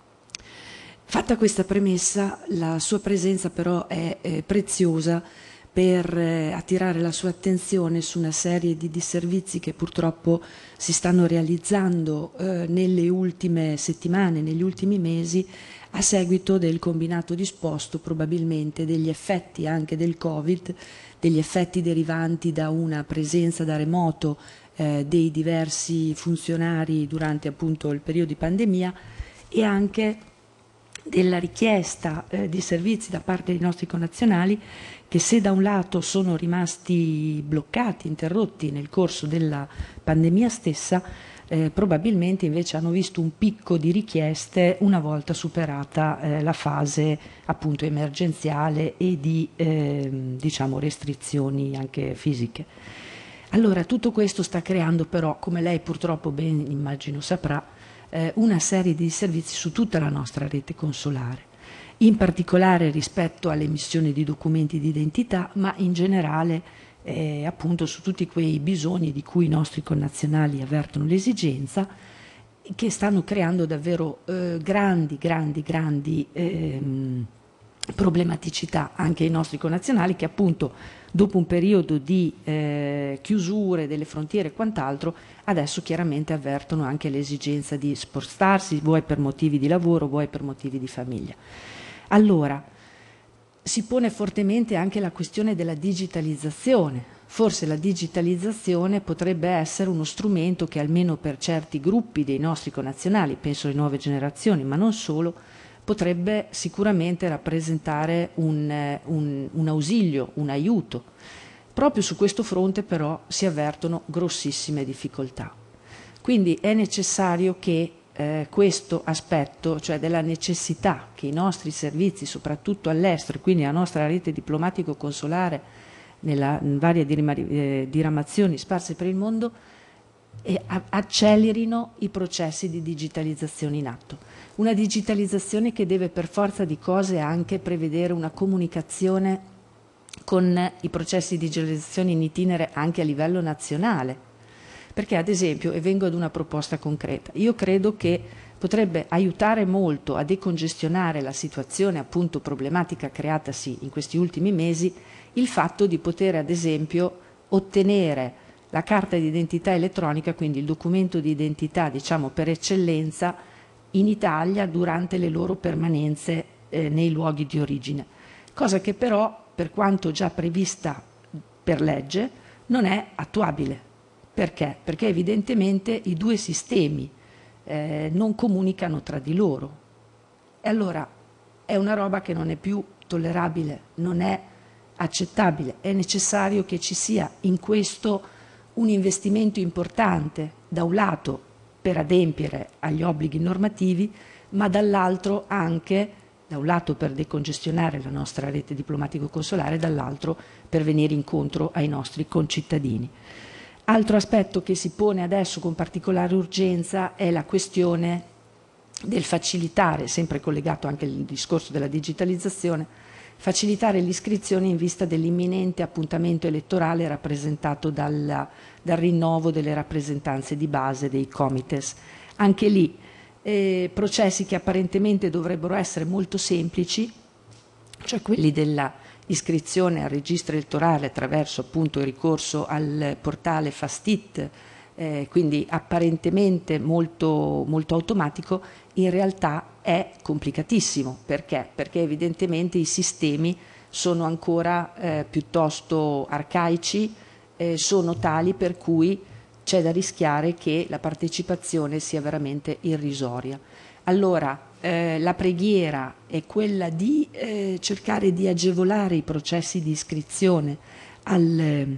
Fatta questa premessa, la sua presenza però è eh, preziosa per eh, attirare la sua attenzione su una serie di disservizi che purtroppo si stanno realizzando eh, nelle ultime settimane, negli ultimi mesi, a seguito del combinato disposto probabilmente degli effetti anche del Covid, degli effetti derivanti da una presenza da remoto eh, dei diversi funzionari durante appunto il periodo di pandemia e anche della richiesta eh, di servizi da parte dei nostri connazionali che, se da un lato sono rimasti bloccati, interrotti nel corso della pandemia stessa, Eh, probabilmente invece hanno visto un picco di richieste una volta superata eh, la fase appunto emergenziale e di eh, diciamo restrizioni anche fisiche. Allora tutto questo sta creando però, come lei purtroppo ben immagino saprà, eh, una serie di servizi su tutta la nostra rete consolare, in particolare rispetto all'emissione di documenti di identità, ma in generale Eh, appunto su tutti quei bisogni di cui i nostri connazionali avvertono l'esigenza, che stanno creando davvero eh, grandi, grandi, grandi ehm, problematicità anche ai nostri connazionali che appunto dopo un periodo di eh, chiusure delle frontiere e quant'altro adesso chiaramente avvertono anche l'esigenza di spostarsi, vuoi per motivi di lavoro, vuoi per motivi di famiglia. Allora, si pone fortemente anche la questione della digitalizzazione. Forse la digitalizzazione potrebbe essere uno strumento che almeno per certi gruppi dei nostri connazionali, penso alle nuove generazioni, ma non solo, potrebbe sicuramente rappresentare un, un, un ausilio, un aiuto. Proprio su questo fronte però si avvertono grossissime difficoltà. Quindi è necessario che eh, questo aspetto, cioè della necessità che i nostri servizi, soprattutto all'estero, quindi la nostra rete diplomatico-consolare nella, in varie eh, diramazioni sparse per il mondo, e accelerino i processi di digitalizzazione in atto. Una digitalizzazione che deve per forza di cose anche prevedere una comunicazione con i processi di digitalizzazione in itinere anche a livello nazionale. Perché ad esempio, e vengo ad una proposta concreta, io credo che potrebbe aiutare molto a decongestionare la situazione appunto problematica creatasi in questi ultimi mesi il fatto di poter ad esempio ottenere la carta di identità elettronica, quindi il documento di identità diciamo per eccellenza in Italia durante le loro permanenze eh, nei luoghi di origine, cosa che però per quanto già prevista per legge non è attuabile. Perché? Perché evidentemente i due sistemi eh, non comunicano tra di loro. E allora è una roba che non è più tollerabile, non è accettabile, è necessario che ci sia in questo un investimento importante, da un lato per adempiere agli obblighi normativi, ma dall'altro anche, da un lato per decongestionare la nostra rete diplomatico-consolare, dall'altro per venire incontro ai nostri concittadini. Altro aspetto che si pone adesso con particolare urgenza è la questione del facilitare, sempre collegato anche al discorso della digitalizzazione, facilitare l'iscrizione in vista dell'imminente appuntamento elettorale rappresentato dal, dal rinnovo delle rappresentanze di base dei comites. Anche lì eh, processi che apparentemente dovrebbero essere molto semplici, cioè quelli della iscrizione al registro elettorale attraverso appunto il ricorso al portale Fastit, eh, quindi apparentemente molto, molto automatico, in realtà è complicatissimo. Perché? Perché evidentemente i sistemi sono ancora eh, piuttosto arcaici, eh, sono tali per cui c'è da rischiare che la partecipazione sia veramente irrisoria. Allora, eh, la preghiera è quella di eh, cercare di agevolare i processi di iscrizione al,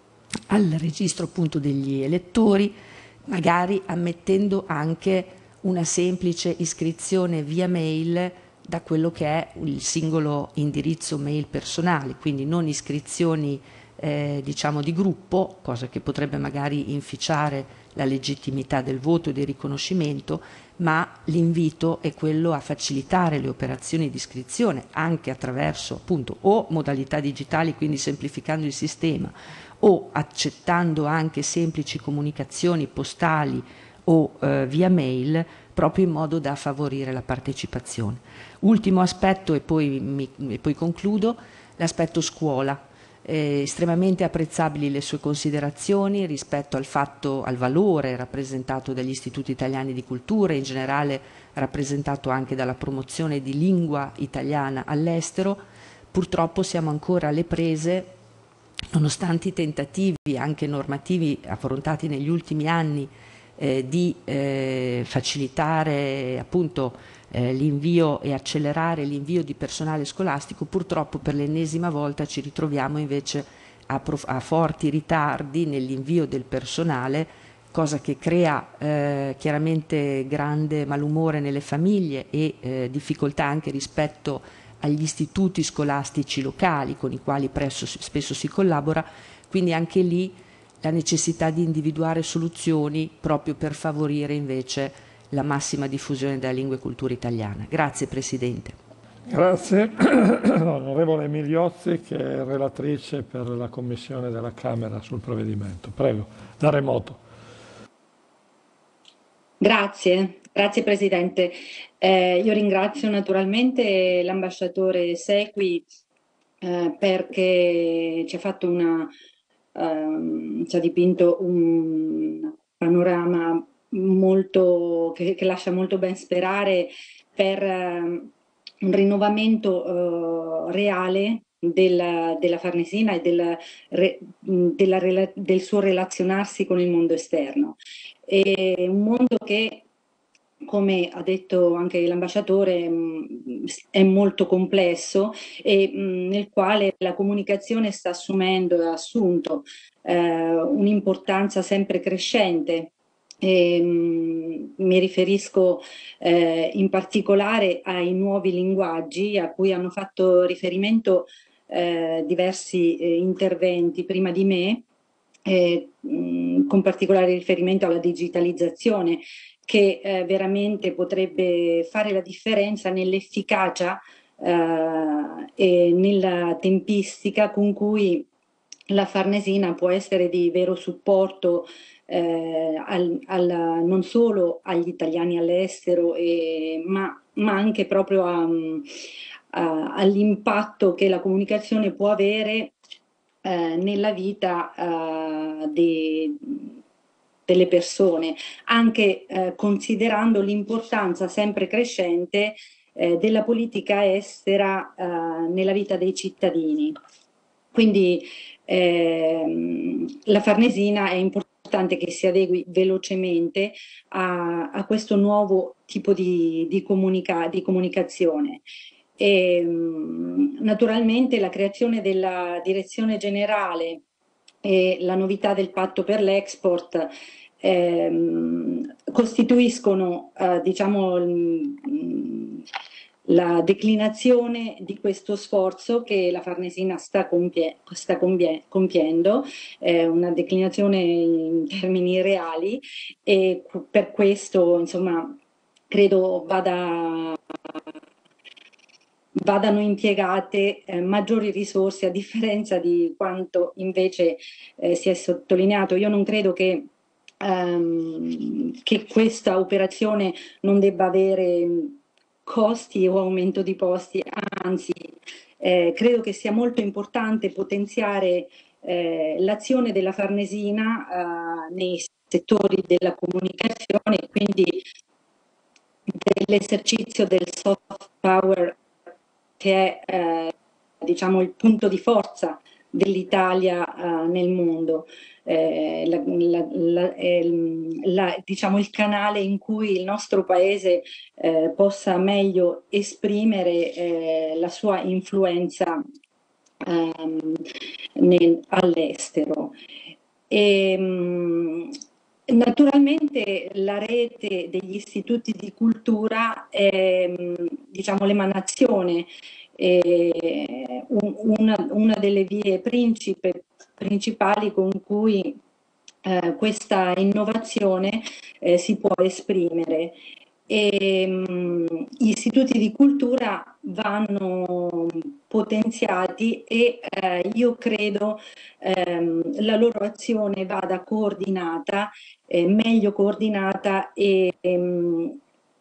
al registro appunto degli elettori, magari ammettendo anche una semplice iscrizione via mail da quello che è il singolo indirizzo mail personale, quindi non iscrizioni eh, diciamo di gruppo, cosa che potrebbe magari inficiare la legittimità del voto e del riconoscimento, ma l'invito è quello a facilitare le operazioni di iscrizione anche attraverso appunto o modalità digitali, quindi semplificando il sistema, o accettando anche semplici comunicazioni postali o eh, via mail, proprio in modo da favorire la partecipazione. Ultimo aspetto, e poi, mi, e poi concludo, l'aspetto scuola. Eh, estremamente apprezzabili le sue considerazioni rispetto al fatto, al valore rappresentato dagli istituti italiani di cultura, in generale rappresentato anche dalla promozione di lingua italiana all'estero. Purtroppo siamo ancora alle prese, nonostante i tentativi anche normativi affrontati negli ultimi anni eh, di eh, facilitare appunto eh, l'invio e accelerare l'invio di personale scolastico, purtroppo per l'ennesima volta ci ritroviamo invece a, a forti ritardi nell'invio del personale, cosa che crea eh, chiaramente grande malumore nelle famiglie e eh, difficoltà anche rispetto agli istituti scolastici locali con i quali presso, spesso si collabora, quindi anche lì la necessità di individuare soluzioni proprio per favorire invece la massima diffusione della lingua e cultura italiana. Grazie Presidente. Grazie. L'onorevole Migliozzi, che è relatrice per la Commissione della Camera sul provvedimento. Prego, da remoto. Grazie, grazie Presidente. Eh, io ringrazio naturalmente l'ambasciatore Sequi eh, perché ci ha fatto una, ehm, ci ha dipinto un panorama molto, che, che lascia molto ben sperare per um, un rinnovamento uh, reale della, della Farnesina e del, re, della, del suo relazionarsi con il mondo esterno. È un mondo che, come ha detto anche l'ambasciatore, è molto complesso e nel quale la comunicazione sta assumendo e ha assunto eh, un'importanza sempre crescente E, mh, mi riferisco eh, in particolare ai nuovi linguaggi a cui hanno fatto riferimento eh, diversi eh, interventi prima di me, eh, mh, con particolare riferimento alla digitalizzazione, che eh, veramente potrebbe fare la differenza nell'efficacia eh, e nella tempistica con cui la Farnesina può essere di vero supporto eh, al, al, non solo agli italiani all'estero, e, ma, ma anche proprio a, a, all'impatto che la comunicazione può avere eh, nella vita eh, de, delle persone, anche eh, considerando l'importanza sempre crescente eh, della politica estera eh, nella vita dei cittadini. Quindi ehm, la Farnesina è importante che si adegui velocemente a, a questo nuovo tipo di, di, comunica, di comunicazione. E, naturalmente la creazione della direzione generale e la novità del patto per l'export ehm, costituiscono eh, diciamo, mh, la declinazione di questo sforzo che la Farnesina sta, compie, sta compie, compiendo, eh, una declinazione in termini reali, e per questo insomma credo vada vadano impiegate eh, maggiori risorse, a differenza di quanto invece eh, si è sottolineato. Io non credo che, ehm, che questa operazione non debba avere costi o aumento di posti, anzi eh, credo che sia molto importante potenziare eh, l'azione della Farnesina eh, nei settori della comunicazione, quindi dell'esercizio del soft power, che è eh, diciamo il punto di forza dell'Italia eh, nel mondo, eh, la, la, la, la, diciamo il canale in cui il nostro paese eh, possa meglio esprimere eh, la sua influenza ehm, all'estero. E, mh, naturalmente la rete degli istituti di cultura è diciamo, l'emanazione, eh, una, una delle vie principe, principali con cui eh, questa innovazione eh, si può esprimere. E, mh, gli istituti di cultura vanno potenziati e eh, io credo ehm, la loro azione vada coordinata, eh, meglio coordinata e, ehm,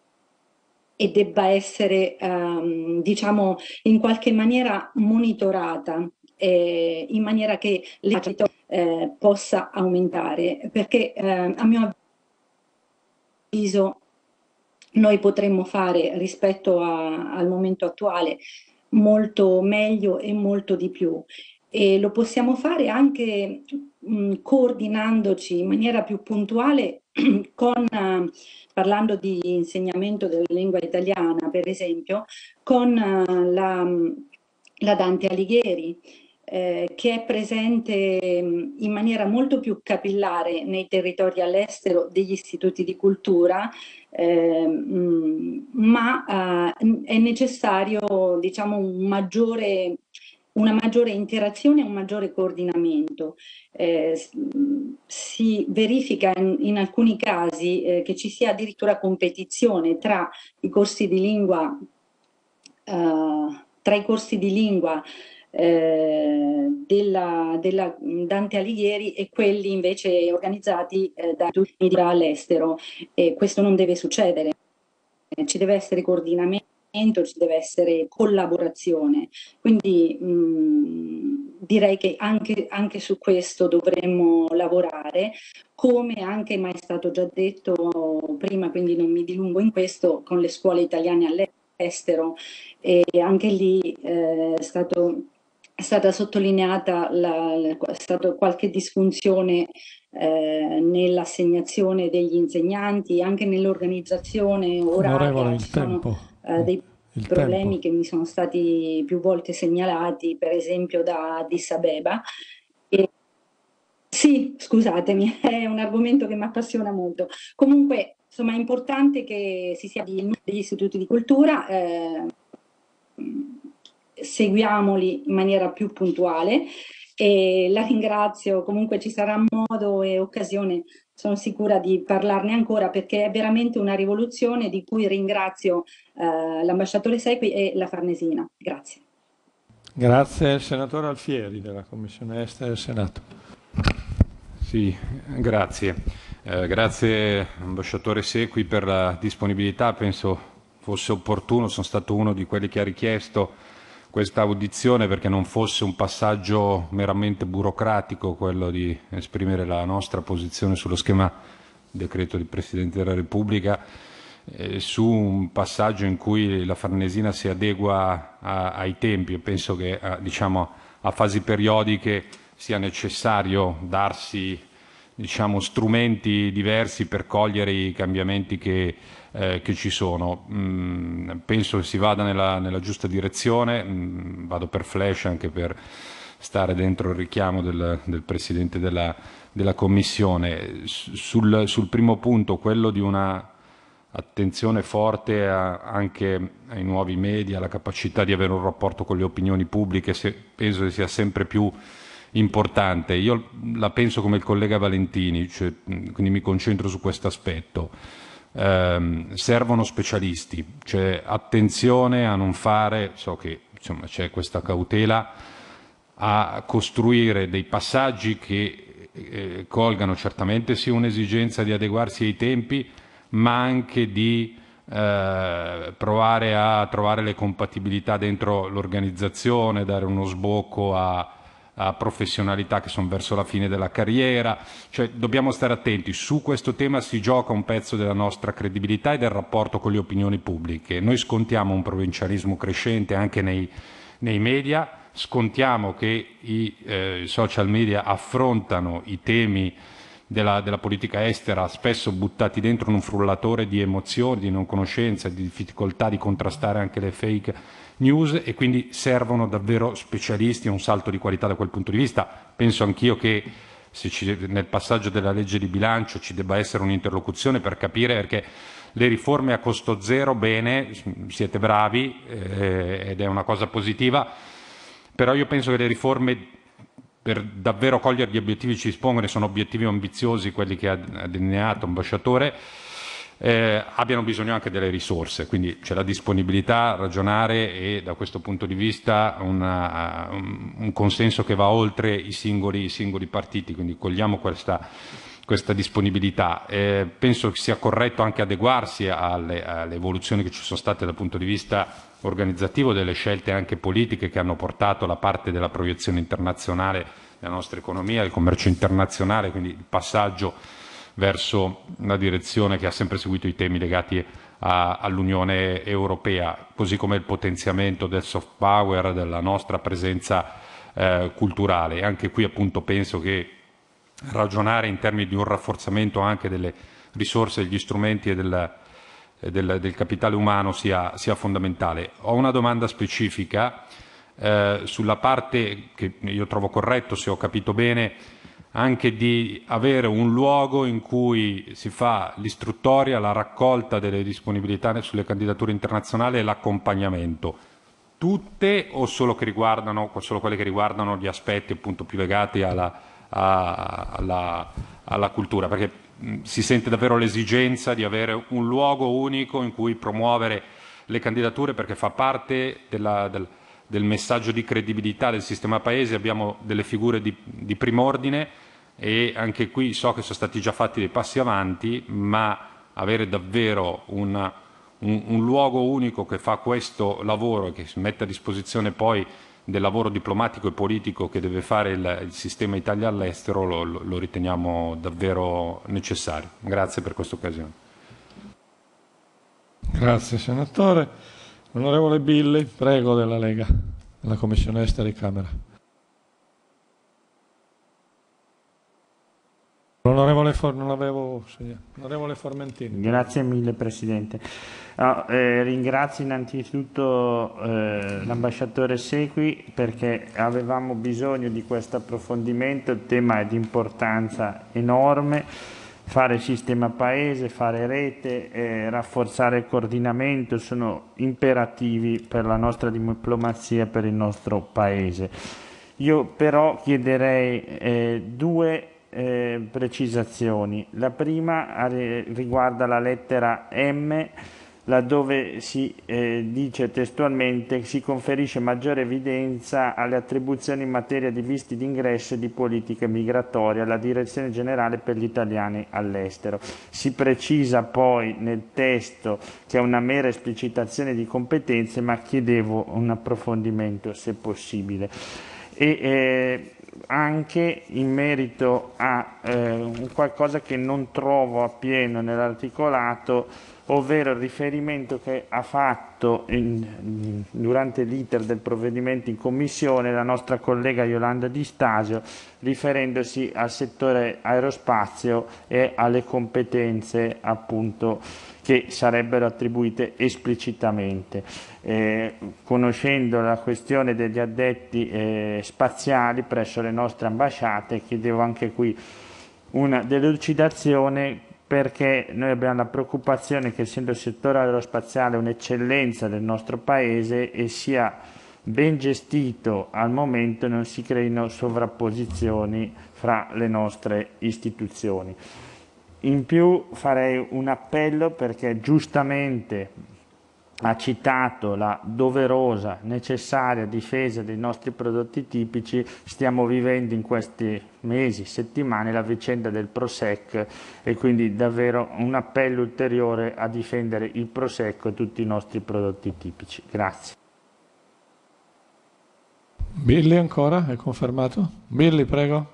e debba essere ehm, diciamo in qualche maniera monitorata, eh, in maniera che l'efficacia eh, possa aumentare, perché eh, a mio avviso noi potremmo fare rispetto a, al momento attuale molto meglio e molto di più, e lo possiamo fare anche mh, coordinandoci in maniera più puntuale con, uh, parlando di insegnamento della lingua italiana per esempio, con uh, la, la Dante Alighieri, eh, che è presente in maniera molto più capillare nei territori all'estero degli istituti di cultura, eh, ma eh, è necessario diciamo, un maggiore, una maggiore interazione e un maggiore coordinamento. Eh, si verifica in, in alcuni casi eh, che ci sia addirittura competizione tra i corsi di lingua, eh, tra i corsi di lingua Eh, della, della Dante Alighieri e quelli invece organizzati eh, da tutti all'estero, e questo non deve succedere, ci deve essere coordinamento, ci deve essere collaborazione, quindi mh, direi che anche, anche su questo dovremmo lavorare, come anche ma è stato già detto prima, quindi non mi dilungo in questo, con le scuole italiane all'estero, e anche lì eh, è stato è stata sottolineata la, la, è stata qualche disfunzione eh, nell'assegnazione degli insegnanti, anche nell'organizzazione oraria. Il Ci sono tempo. eh, dei il problemi tempo. che mi sono stati più volte segnalati, per esempio da Addis Abeba. E Sì, scusatemi, è un argomento che mi appassiona molto. Comunque, insomma, è importante che si sia degli istituti di cultura, eh, seguiamoli in maniera più puntuale e la ringrazio, comunque ci sarà modo e occasione, sono sicura di parlarne ancora perché è veramente una rivoluzione di cui ringrazio eh, l'ambasciatore Sequi e la Farnesina. Grazie. Grazie, senatore Alfieri della Commissione Esteri del Senato. Sì, grazie. Eh, grazie ambasciatore Sequi per la disponibilità, penso fosse opportuno, sono stato uno di quelli che ha richiesto questa audizione perché non fosse un passaggio meramente burocratico quello di esprimere la nostra posizione sullo schema decreto del Presidente della Repubblica, eh, su un passaggio in cui la Farnesina si adegua a, ai tempi. Io penso che a, diciamo, a fasi periodiche sia necessario darsi diciamo, strumenti diversi per cogliere i cambiamenti che, eh, che ci sono. Mm, penso che si vada nella, nella giusta direzione, mm, vado per flash anche per stare dentro il richiamo del, del Presidente della, della Commissione. Sul, sul primo punto, quello di una attenzione forte a, anche ai nuovi media, alla capacità di avere un rapporto con le opinioni pubbliche, se, penso che sia sempre più importante. Io la penso come il collega Valentini, cioè, quindi mi concentro su questo aspetto. Eh, servono specialisti, cioè attenzione a non fare, so che insomma c'è questa cautela, a costruire dei passaggi che eh, colgano certamente sì un'esigenza di adeguarsi ai tempi, ma anche di eh, provare a trovare le compatibilità dentro l'organizzazione, dare uno sbocco a a professionalità che sono verso la fine della carriera, cioè dobbiamo stare attenti. Su questo tema si gioca un pezzo della nostra credibilità e del rapporto con le opinioni pubbliche. Noi scontiamo un provincialismo crescente anche nei, nei media, scontiamo che i eh, social media affrontano i temi della, della politica estera spesso buttati dentro un frullatore di emozioni, di non conoscenza, di difficoltà di contrastare anche le fake news, e quindi servono davvero specialisti, un salto di qualità da quel punto di vista. Penso anch'io che se ci, nel passaggio della legge di bilancio ci debba essere un'interlocuzione per capire, perché le riforme a costo zero, bene, siete bravi eh, ed è una cosa positiva, però io penso che le riforme per davvero cogliere gli obiettivi ci dispongono, e sono obiettivi ambiziosi quelli che ha delineato ambasciatore, Eh, abbiano bisogno anche delle risorse, quindi c'è la disponibilità a ragionare e da questo punto di vista una, un, un consenso che va oltre i singoli, i singoli partiti, quindi cogliamo questa, questa disponibilità. Eh, penso che sia corretto anche adeguarsi alle, alle evoluzioni che ci sono state dal punto di vista organizzativo, delle scelte anche politiche che hanno portato la parte della proiezione internazionale della nostra economia, il commercio internazionale, quindi il passaggio verso una direzione che ha sempre seguito i temi legati all'Unione Europea, così come il potenziamento del soft power, della nostra presenza eh, culturale. Anche qui appunto penso che ragionare in termini di un rafforzamento anche delle risorse, degli strumenti e del, del, del capitale umano sia, sia fondamentale. Ho una domanda specifica eh, sulla parte che io trovo corretto, se ho capito bene, anche di avere un luogo in cui si fa l'istruttoria, la raccolta delle disponibilità sulle candidature internazionali e l'accompagnamento. Tutte o solo, che riguardano, solo quelle che riguardano gli aspetti appunto più legati alla, a, alla, alla cultura? Perché mh, si sente davvero l'esigenza di avere un luogo unico in cui promuovere le candidature, perché fa parte della, del, del messaggio di credibilità del sistema paese. Abbiamo delle figure di, di prim'ordine e anche qui so che sono stati già fatti dei passi avanti, ma avere davvero una, un, un luogo unico che fa questo lavoro e che si mette a disposizione poi del lavoro diplomatico e politico che deve fare il, il sistema Italia all'estero, lo, lo, lo riteniamo davvero necessario. Grazie per questa occasione. Grazie senatore. Onorevole Billi, prego, della Lega, della Commissione Esteri Camera. Onorevole, For, non avevo, sì. Onorevole Formentini. Grazie mille Presidente. No, eh, ringrazio innanzitutto eh, l'ambasciatore Sequi perché avevamo bisogno di questo approfondimento, il tema è di importanza enorme, fare sistema paese, fare rete, eh, rafforzare il coordinamento sono imperativi per la nostra diplomazia e per il nostro Paese. Io però chiederei eh, due Eh, precisazioni. La prima riguarda la lettera M, laddove si eh, dice testualmente che si conferisce maggiore evidenza alle attribuzioni in materia di visti d'ingresso e di politica migratoria alla Direzione Generale per gli Italiani all'estero. Si precisa poi nel testo che è una mera esplicitazione di competenze, ma chiedevo un approfondimento se possibile. E, eh, anche in merito a eh, qualcosa che non trovo appieno nell'articolato, ovvero il riferimento che ha fatto in, durante l'iter del provvedimento in Commissione la nostra collega Iolanda Di Stasio, riferendosi al settore aerospazio e alle competenze appunto che sarebbero attribuite esplicitamente. Eh, conoscendo la questione degli addetti eh, spaziali presso le nostre ambasciate, chiedevo anche qui una delucidazione, perché noi abbiamo la preoccupazione che, essendo il settore aerospaziale un'eccellenza del nostro Paese e sia ben gestito al momento, non si creino sovrapposizioni fra le nostre istituzioni. In più farei un appello, perché giustamente ha citato la doverosa, necessaria difesa dei nostri prodotti tipici. Stiamo vivendo in questi mesi, settimane, la vicenda del Prosecco e quindi davvero un appello ulteriore a difendere il Prosecco e tutti i nostri prodotti tipici. Grazie. Billy ancora? È confermato? Billy, prego.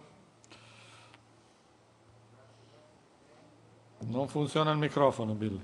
Non funziona il microfono, Billy.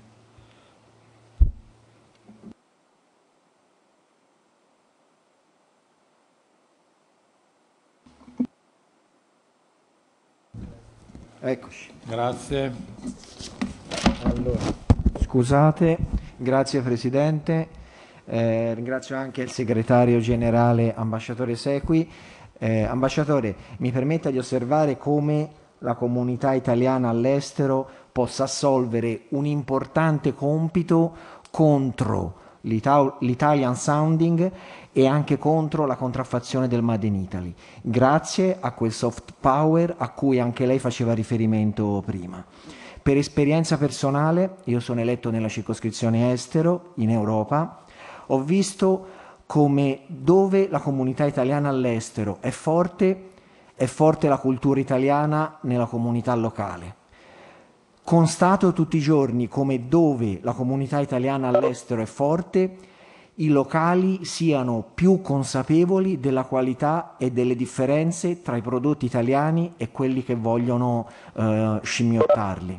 Eccoci. Grazie. Allora, scusate, grazie Presidente, eh, ringrazio anche il Segretario Generale Ambasciatore Sequi. Eh, ambasciatore, mi permetta di osservare come la comunità italiana all'estero possa assolvere un importante compito contro l'Italian sounding e anche contro la contraffazione del Made in Italy, grazie a quel soft power a cui anche lei faceva riferimento prima. Per esperienza personale, io sono eletto nella circoscrizione estero in Europa, ho visto come dove la comunità italiana all'estero è forte, è forte la cultura italiana nella comunità locale. Constato tutti i giorni come dove la comunità italiana all'estero è forte, i locali siano più consapevoli della qualità e delle differenze tra i prodotti italiani e quelli che vogliono eh, scimmiottarli.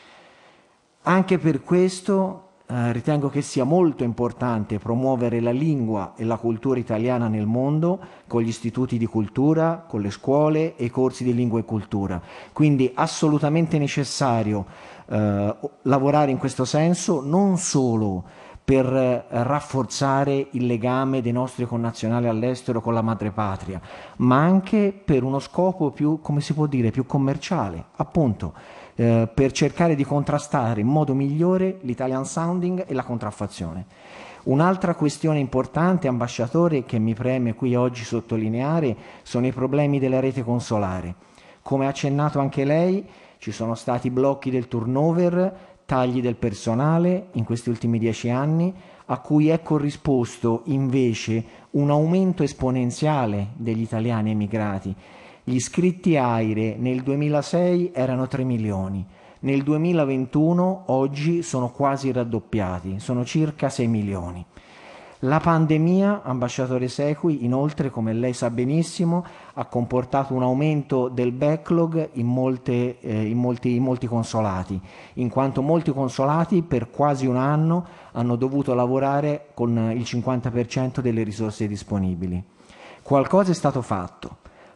Anche per questo eh, ritengo che sia molto importante promuovere la lingua e la cultura italiana nel mondo con gli istituti di cultura, con le scuole e i corsi di lingua e cultura. Quindi assolutamente necessario eh, lavorare in questo senso, non solo per rafforzare il legame dei nostri connazionali all'estero con la madrepatria, ma anche per uno scopo più, come si può dire, più commerciale, appunto, eh, per cercare di contrastare in modo migliore l'Italian sounding e la contraffazione. Un'altra questione importante, ambasciatore, che mi preme qui oggi sottolineare, sono i problemi della rete consolare. Come ha accennato anche lei, ci sono stati blocchi del turnover, tagli del personale in questi ultimi dieci anni, a cui è corrisposto invece un aumento esponenziale degli italiani emigrati. Gli iscritti AIRE nel duemilasei erano tre milioni, nel duemilaventuno oggi sono quasi raddoppiati, sono circa sei milioni. La pandemia, ambasciatore Sequi, inoltre, come lei sa benissimo, ha comportato un aumento del backlog in, molte, eh, in, molti, in molti consolati, in quanto molti consolati per quasi un anno hanno dovuto lavorare con il cinquanta per cento delle risorse disponibili. Qualcosa è stato fatto.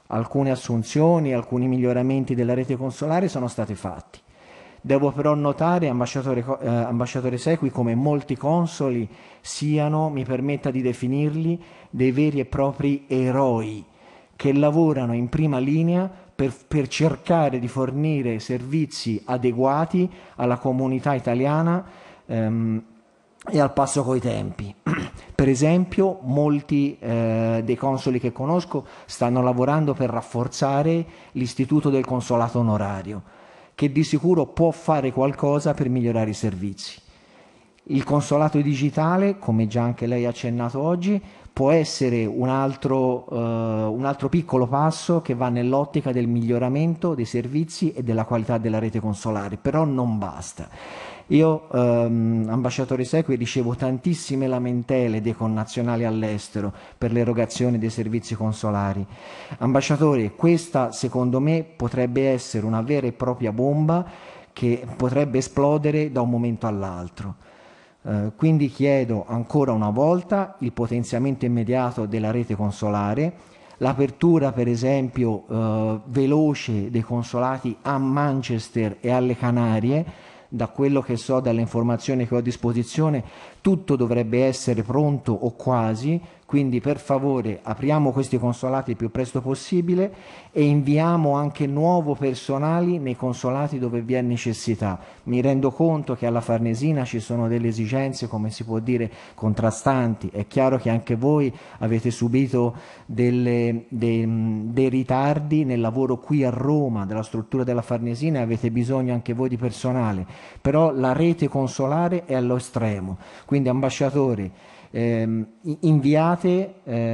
alcune assunzioni, alcuni miglioramenti della rete consolare sono stati fatti. Devo però notare, ambasciatore, eh, ambasciatore Secui, come molti consoli siano, mi permetta di definirli, dei veri e propri eroi che lavorano in prima linea per, per cercare di fornire servizi adeguati alla comunità italiana ehm, e al passo coi tempi. Per esempio, molti eh, dei consoli che conosco stanno lavorando per rafforzare l'istituto del consolato onorario, che di sicuro può fare qualcosa per migliorare i servizi. Il consolato digitale, come già anche lei ha accennato oggi, può essere un altro, eh, un altro piccolo passo che va nell'ottica del miglioramento dei servizi e della qualità della rete consolare, però non basta. Io, ehm, ambasciatore Secui, ricevo tantissime lamentele dei connazionali all'estero per l'erogazione dei servizi consolari. Ambasciatore, questa secondo me potrebbe essere una vera e propria bomba che potrebbe esplodere da un momento all'altro. Eh, quindi chiedo ancora una volta il potenziamento immediato della rete consolare, l'apertura per esempio eh, veloce dei consolati a Manchester e alle Canarie. Da quello che so, dalle informazioni che ho a disposizione, tutto dovrebbe essere pronto o quasi, quindi per favore apriamo questi consolati il più presto possibile e inviamo anche nuovo personale nei consolati dove vi è necessità. Mi rendo conto che alla Farnesina ci sono delle esigenze, come si può dire, contrastanti. È chiaro che anche voi avete subito delle, dei, dei ritardi nel lavoro qui a Roma, della struttura della Farnesina, e avete bisogno anche voi di personale. Però la rete consolare è allo estremo. Quindi ambasciatori, ehm, inviate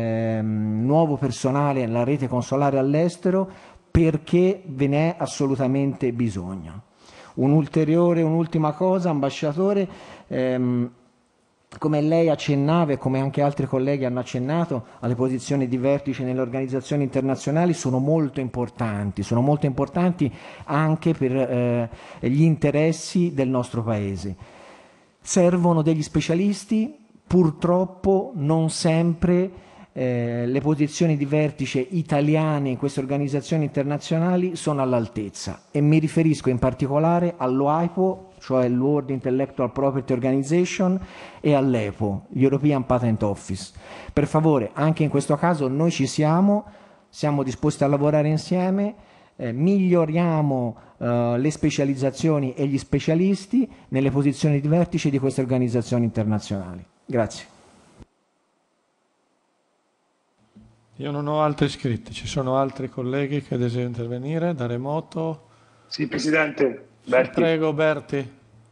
ehm, nuovo personale alla rete consolare all'estero perché ve n'è assolutamente bisogno. Un ulteriore, un'ultima cosa, ambasciatore, ehm, come lei accennava e come anche altri colleghi hanno accennato, alle posizioni di vertice nelle organizzazioni internazionali sono molto importanti, sono molto importanti anche per eh, gli interessi del nostro Paese. Servono degli specialisti, purtroppo non sempre eh, le posizioni di vertice italiane in queste organizzazioni internazionali sono all'altezza, e mi riferisco in particolare all'OIPO, cioè il World Intellectual Property Organization, e all'E P O, European Patent Office. Per favore, anche in questo caso noi ci siamo, siamo disposti a lavorare insieme, eh, miglioriamo eh, le specializzazioni e gli specialisti nelle posizioni di vertice di queste organizzazioni internazionali. Grazie. Io non ho altri iscritti, ci sono altri colleghi che desiderano intervenire da remoto? Sì, Presidente. Berti. Prego, Berti.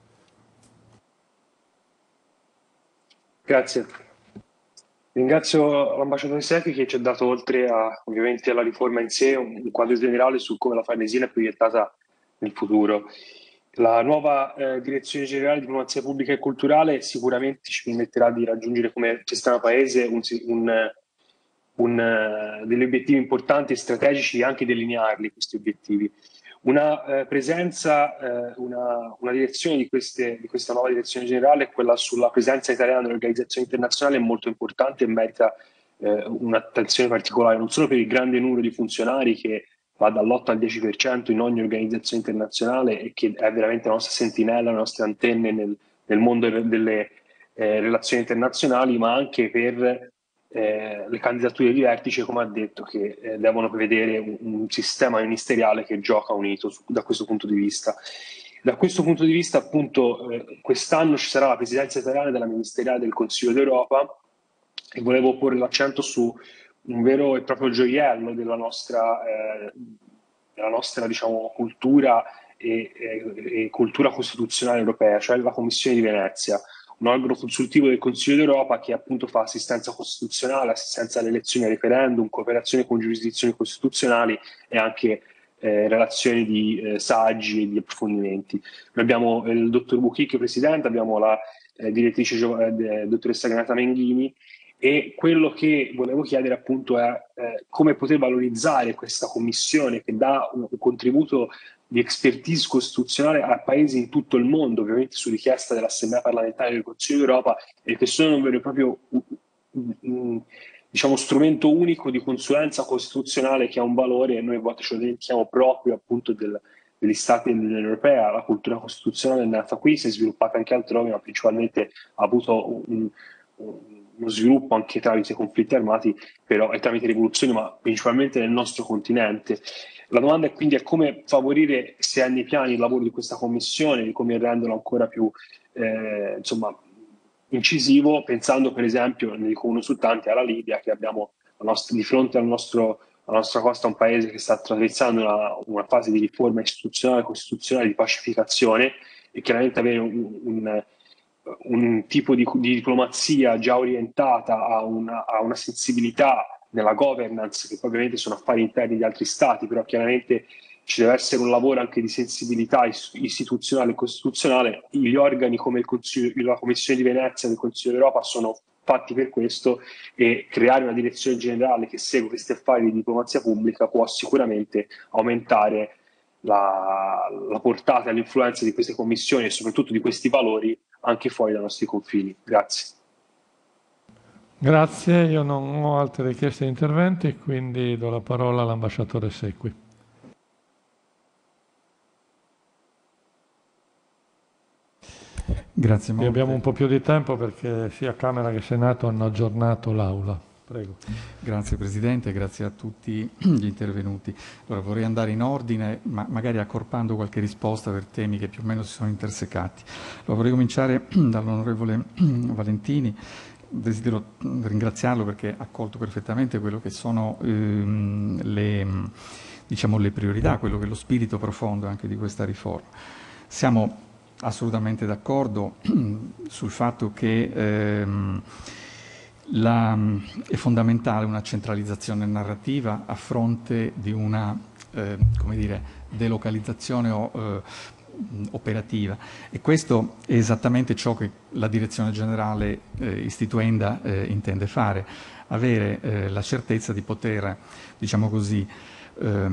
Grazie. Ringrazio l'ambasciatore Secchi che ci ha dato, oltre a, ovviamente alla riforma in sé, un quadro generale su come la Farnesina è proiettata nel futuro. La nuova eh, Direzione Generale di Diplomazia Pubblica e Culturale sicuramente ci permetterà di raggiungere come sistema paese un, un, un, uh, degli obiettivi importanti e strategici, e anche delinearli questi obiettivi. Una eh, presenza, eh, una, una direzione di, queste, di questa nuova direzione generale, quella sulla presenza italiana nelle organizzazioni internazionali, è molto importante e merita eh, un'attenzione particolare, non solo per il grande numero di funzionari che va dall'otto al dieci per cento in ogni organizzazione internazionale e che è veramente la nostra sentinella, le nostre antenne nel, nel mondo delle eh, relazioni internazionali, ma anche per Eh, le candidature di vertice, come ha detto, che eh, devono prevedere un, un sistema ministeriale che gioca unito su, da questo punto di vista. Da questo punto di vista, appunto, eh, quest'anno ci sarà la presidenza italiana della ministeriale del Consiglio d'Europa e volevo porre l'accento su un vero e proprio gioiello della nostra, eh, della nostra diciamo, cultura e, e, e cultura costituzionale europea, cioè la Commissione di Venezia, un organo consultivo del Consiglio d'Europa che appunto fa assistenza costituzionale, assistenza alle elezioni e ai referendum, cooperazione con giurisdizioni costituzionali e anche eh, relazioni di eh, saggi e di approfondimenti. Noi abbiamo il dottor Buchicchio, presidente, abbiamo la eh, direttrice eh, dottoressa Granata Menghini, e quello che volevo chiedere appunto è eh, come poter valorizzare questa commissione che dà un, un contributo di expertise costituzionale a paesi in tutto il mondo, ovviamente su richiesta dell'Assemblea parlamentare del Consiglio d'Europa, e che sono un vero e proprio un, un, diciamo, strumento unico di consulenza costituzionale che ha un valore, e noi a volte ce lo dimentichiamo, proprio appunto del, degli Stati dell'Unione Europea. La cultura costituzionale è nata qui, si è sviluppata anche altrove, ma principalmente ha avuto un, un, uno sviluppo anche tramite conflitti armati, però, e tramite rivoluzioni, ma principalmente nel nostro continente. La domanda è quindi è come favorire, se ha nei piani, il lavoro di questa commissione, di come renderlo ancora più eh, insomma, incisivo, pensando per esempio, ne dico uno su tanti, alla Libia, che abbiamo nostra, di fronte al nostro, alla nostra costa un paese che sta attraversando una, una fase di riforma istituzionale, costituzionale, di pacificazione, e chiaramente avere un, un, un tipo di, di diplomazia già orientata a una, a una sensibilità nella governance, che poi ovviamente sono affari interni di altri stati, però chiaramente ci deve essere un lavoro anche di sensibilità istituzionale e costituzionale. Gli organi come il Consiglio, la Commissione di Venezia del Consiglio d'Europa sono fatti per questo, e creare una direzione generale che segue questi affari di diplomazia pubblica può sicuramente aumentare la, la portata e l'influenza di queste commissioni e soprattutto di questi valori anche fuori dai nostri confini. Grazie. Grazie, io non ho altre richieste di interventi, quindi do la parola all'ambasciatore Sequi. Grazie molte. Abbiamo un po' più di tempo perché sia Camera che Senato hanno aggiornato l'Aula. Prego. Grazie Presidente, grazie a tutti gli intervenuti. Allora, vorrei andare in ordine, ma magari accorpando qualche risposta per temi che più o meno si sono intersecati. Allora, vorrei cominciare dall'onorevole Valentini. Desidero ringraziarlo perché ha colto perfettamente quello che sono ehm, le, diciamo, le priorità, quello che è lo spirito profondo anche di questa riforma. Siamo assolutamente d'accordo sul fatto che ehm, la, è fondamentale una centralizzazione narrativa a fronte di una eh, come dire, delocalizzazione o, eh, operativa, e questo è esattamente ciò che la direzione generale eh, istituenda eh, intende fare, avere eh, la certezza di poter, diciamo così, eh,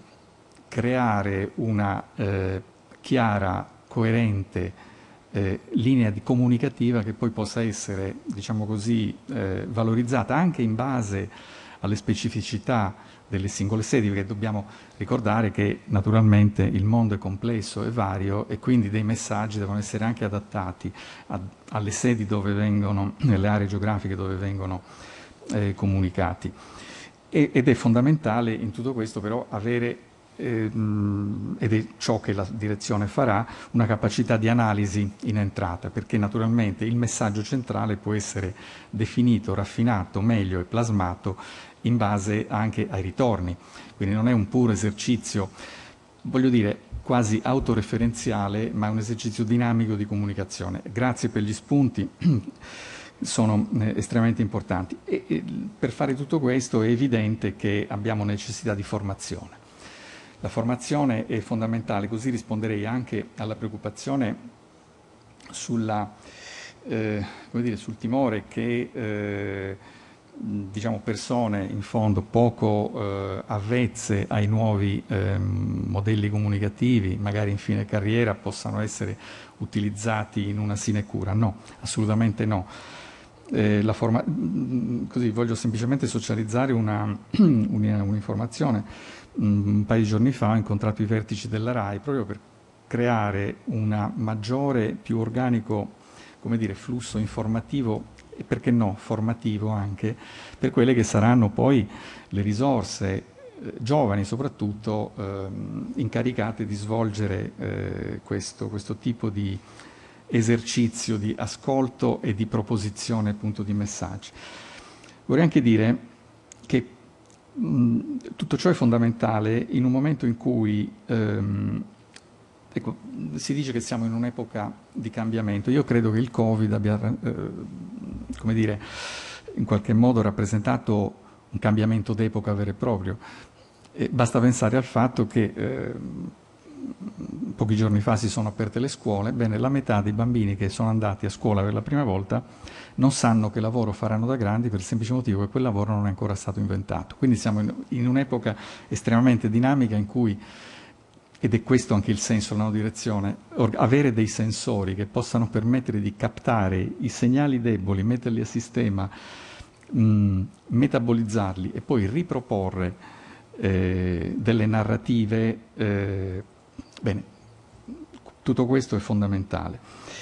creare una eh, chiara, coerente eh, linea di comunicativa che poi possa essere, diciamo così, eh, valorizzata anche in base alle specificità delle singole sedi, perché dobbiamo ricordare che naturalmente il mondo è complesso e vario, e quindi dei messaggi devono essere anche adattati a, alle sedi dove vengono, nelle aree geografiche dove vengono eh, comunicati. E, ed è fondamentale in tutto questo però avere, eh, ed è ciò che la direzione farà, una capacità di analisi in entrata, perché naturalmente il messaggio centrale può essere definito, raffinato, meglio e plasmato in base anche ai ritorni, quindi non è un puro esercizio, voglio dire, quasi autoreferenziale, ma è un esercizio dinamico di comunicazione. Grazie per gli spunti, sono eh, estremamente importanti. E, e per fare tutto questo è evidente che abbiamo necessità di formazione. La formazione è fondamentale, così risponderei anche alla preoccupazione sulla, eh, come dire, sul timore che eh, diciamo persone in fondo poco eh, avvezze ai nuovi eh, modelli comunicativi, magari in fine carriera, possano essere utilizzati in una sinecura. No, assolutamente no. Eh, la forma... Così voglio semplicemente socializzare una, un'informazione. Un paio di giorni fa ho incontrato i vertici della RAI proprio per creare un maggiore, più organico, come dire, flusso informativo e perché no, formativo anche, per quelle che saranno poi le risorse eh, giovani soprattutto eh, incaricate di svolgere eh, questo, questo tipo di esercizio di ascolto e di proposizione appunto di messaggi. Vorrei anche dire che mh, tutto ciò è fondamentale in un momento in cui ehm, ecco, si dice che siamo in un'epoca di cambiamento. Io credo che il Covid abbia, eh, come dire, in qualche modo rappresentato un cambiamento d'epoca vero e proprio. E basta pensare al fatto che eh, pochi giorni fa si sono aperte le scuole, bene, la metà dei bambini che sono andati a scuola per la prima volta non sanno che lavoro faranno da grandi per il semplice motivo che quel lavoro non è ancora stato inventato. Quindi siamo in, in un'epoca estremamente dinamica in cui, ed è questo anche il senso della nuova direzione, avere dei sensori che possano permettere di captare i segnali deboli, metterli a sistema mh, metabolizzarli e poi riproporre eh, delle narrative, eh, bene, tutto questo è fondamentale.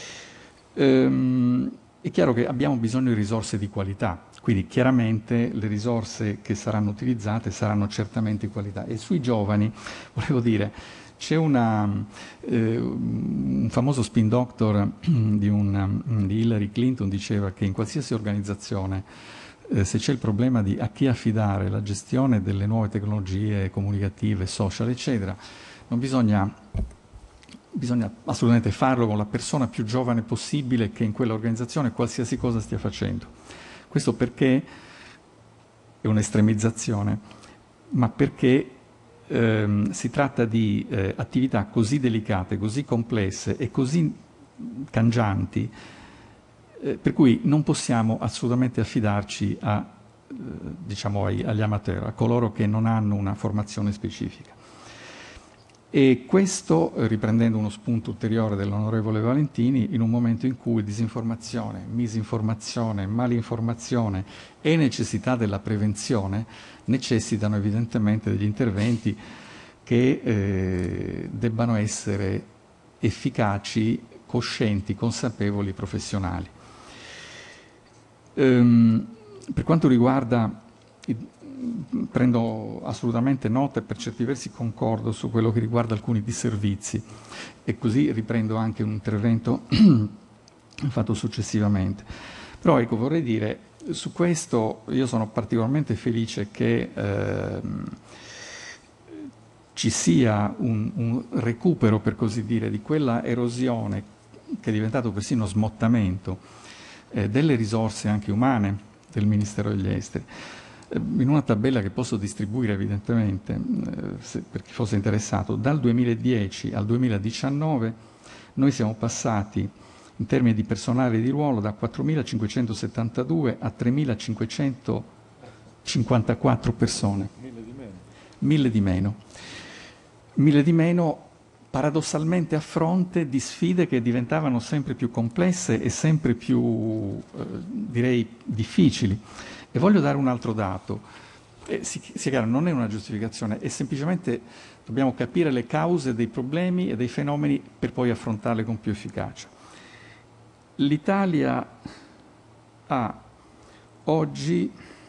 Ehm, è chiaro che abbiamo bisogno di risorse di qualità, quindi chiaramente le risorse che saranno utilizzate saranno certamente di qualità. E sui giovani, volevo dire, c'è una, eh, un famoso spin doctor di, un, di Hillary Clinton diceva che in qualsiasi organizzazione, eh, se c'è il problema di a chi affidare la gestione delle nuove tecnologie comunicative, social, eccetera, non bisogna, bisogna assolutamente farlo con la persona più giovane possibile che in quell'organizzazione qualsiasi cosa stia facendo. Questo perché è un'estremizzazione, ma perché ehm, si tratta di eh, attività così delicate, così complesse e così cangianti, eh, per cui non possiamo assolutamente affidarci a, eh, diciamo ai, agli amateur, a coloro che non hanno una formazione specifica. E questo, riprendendo uno spunto ulteriore dell'onorevole Valentini, in un momento in cui disinformazione, misinformazione, malinformazione e necessità della prevenzione necessitano evidentemente degli interventi che eh, debbano essere efficaci, coscienti, consapevoli, professionali. Ehm, per quanto riguarda prendo assolutamente nota e per certi versi concordo su quello che riguarda alcuni disservizi e così riprendo anche un intervento fatto successivamente. Però ecco, vorrei dire, su questo io sono particolarmente felice che eh, ci sia un, un recupero, per così dire, di quella erosione che è diventato persino smottamento eh, delle risorse anche umane del Ministero degli Esteri. In una tabella che posso distribuire evidentemente, eh, se, per chi fosse interessato, dal duemiladieci al duemiladiciannove noi siamo passati in termini di personale di ruolo da quattromilacinquecentosettantadue a tremilacinquecentocinquantaquattro persone. Mille di meno. Mille di meno. Mille di meno paradossalmente a fronte di sfide che diventavano sempre più complesse e sempre più, eh, direi, difficili. E voglio dare un altro dato, eh, sia chiaro, non è una giustificazione, è semplicemente dobbiamo capire le cause dei problemi e dei fenomeni per poi affrontarle con più efficacia. L'Italia ha oggi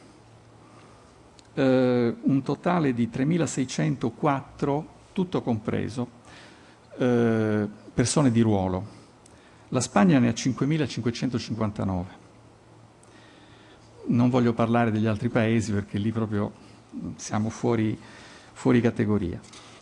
eh, un totale di tremilaseicentoquattro, tutto compreso, eh, persone di ruolo. La Spagna ne ha cinquemilacinquecentocinquantanove. Non voglio parlare degli altri paesi perché lì proprio siamo fuori, fuori categoria.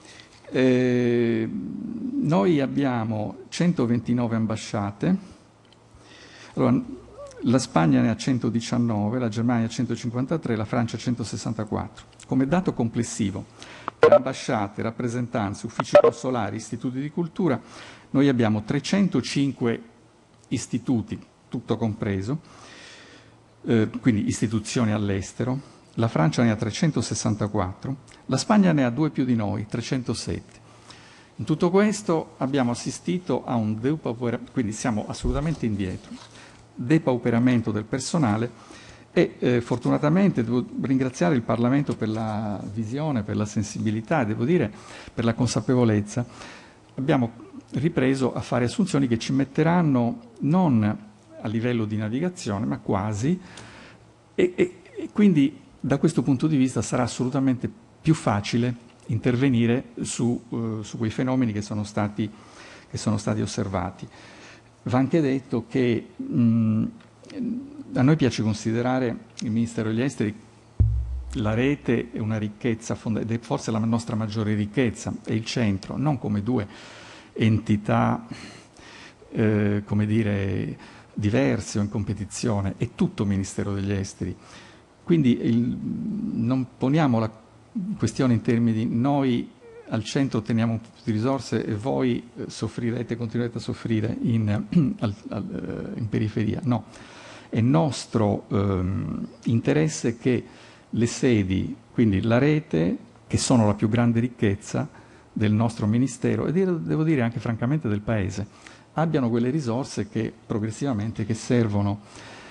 Eh, noi abbiamo centoventinove ambasciate, allora, la Spagna ne ha centodiciannove, la Germania centocinquantatré, la Francia centosessantaquattro. Come dato complessivo, per ambasciate, rappresentanze, uffici consolari, istituti di cultura, noi abbiamo trecentocinque istituti, tutto compreso, Eh, quindi istituzioni all'estero, la Francia ne ha trecentosessantaquattro, la Spagna ne ha due più di noi, trecentosette. In tutto questo abbiamo assistito a un depauperamento, quindi siamo assolutamente indietro, depauperamento del personale e eh, fortunatamente devo ringraziare il Parlamento per la visione, per la sensibilità e devo dire per la consapevolezza. Abbiamo ripreso a fare assunzioni che ci metteranno non a livello di navigazione, ma quasi, e, e, e quindi da questo punto di vista sarà assolutamente più facile intervenire su, uh, su quei fenomeni che sono stati, che sono stati osservati. Va anche detto che mh, a noi piace considerare il Ministero degli Esteri la rete è una ricchezza, ed è forse la nostra maggiore ricchezza, è il centro, non come due entità, eh, come dire, diverse o in competizione, è tutto Ministero degli Esteri. Quindi il, non poniamo la questione in termini di noi al centro teniamo un po' di risorse e voi eh, soffrirete, continuerete a soffrire in, al, al, in periferia. No, è nostro ehm, interesse che le sedi, quindi la rete, che sono la più grande ricchezza del nostro Ministero e devo dire anche francamente del Paese, abbiano quelle risorse che progressivamente che servono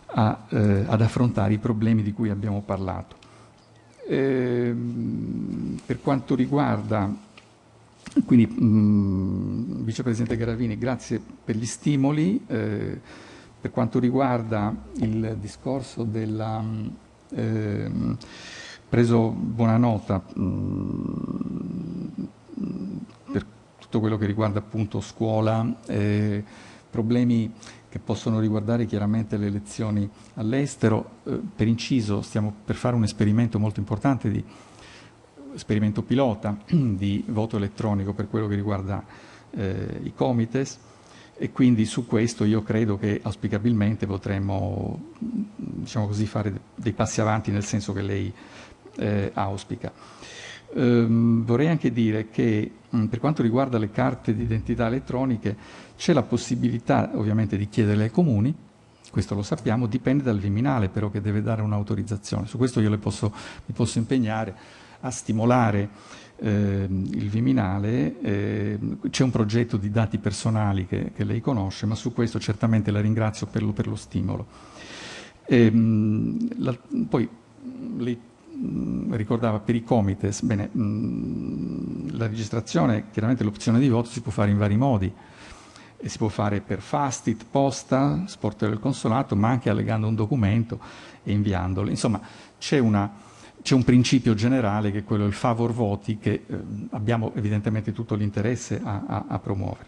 a, eh, ad affrontare i problemi di cui abbiamo parlato. Eh, per quanto riguarda, quindi mh, Vicepresidente Garavini, grazie per gli stimoli. Eh, per quanto riguarda il discorso della, eh, preso buona nota mh, per tutto quello che riguarda appunto scuola, eh, problemi che possono riguardare chiaramente le lezioni all'estero. Eh, per inciso stiamo per fare un esperimento molto importante, di esperimento pilota di voto elettronico per quello che riguarda eh, i comites, e quindi su questo io credo che auspicabilmente potremmo, diciamo così, fare dei passi avanti nel senso che lei eh, auspica. Ehm, vorrei anche dire che mh, per quanto riguarda le carte di identità elettroniche c'è la possibilità ovviamente di chiederle ai comuni, questo lo sappiamo, dipende dal Viminale però che deve dare un'autorizzazione. Su questo io le posso, mi posso impegnare a stimolare eh, il Viminale. Eh, c'è un progetto di dati personali che, che lei conosce, ma su questo certamente la ringrazio per lo, per lo stimolo. E, la, poi lei mh, ricordava per i comites, bene, mh, la registrazione, chiaramente l'opzione di voto si può fare in vari modi. E si può fare per Fastit, posta, sportello del consolato, ma anche allegando un documento e inviandolo. Insomma, c'è, una, c'è un principio generale che è quello del favor voti, che eh, abbiamo evidentemente tutto l'interesse a, a, a promuovere.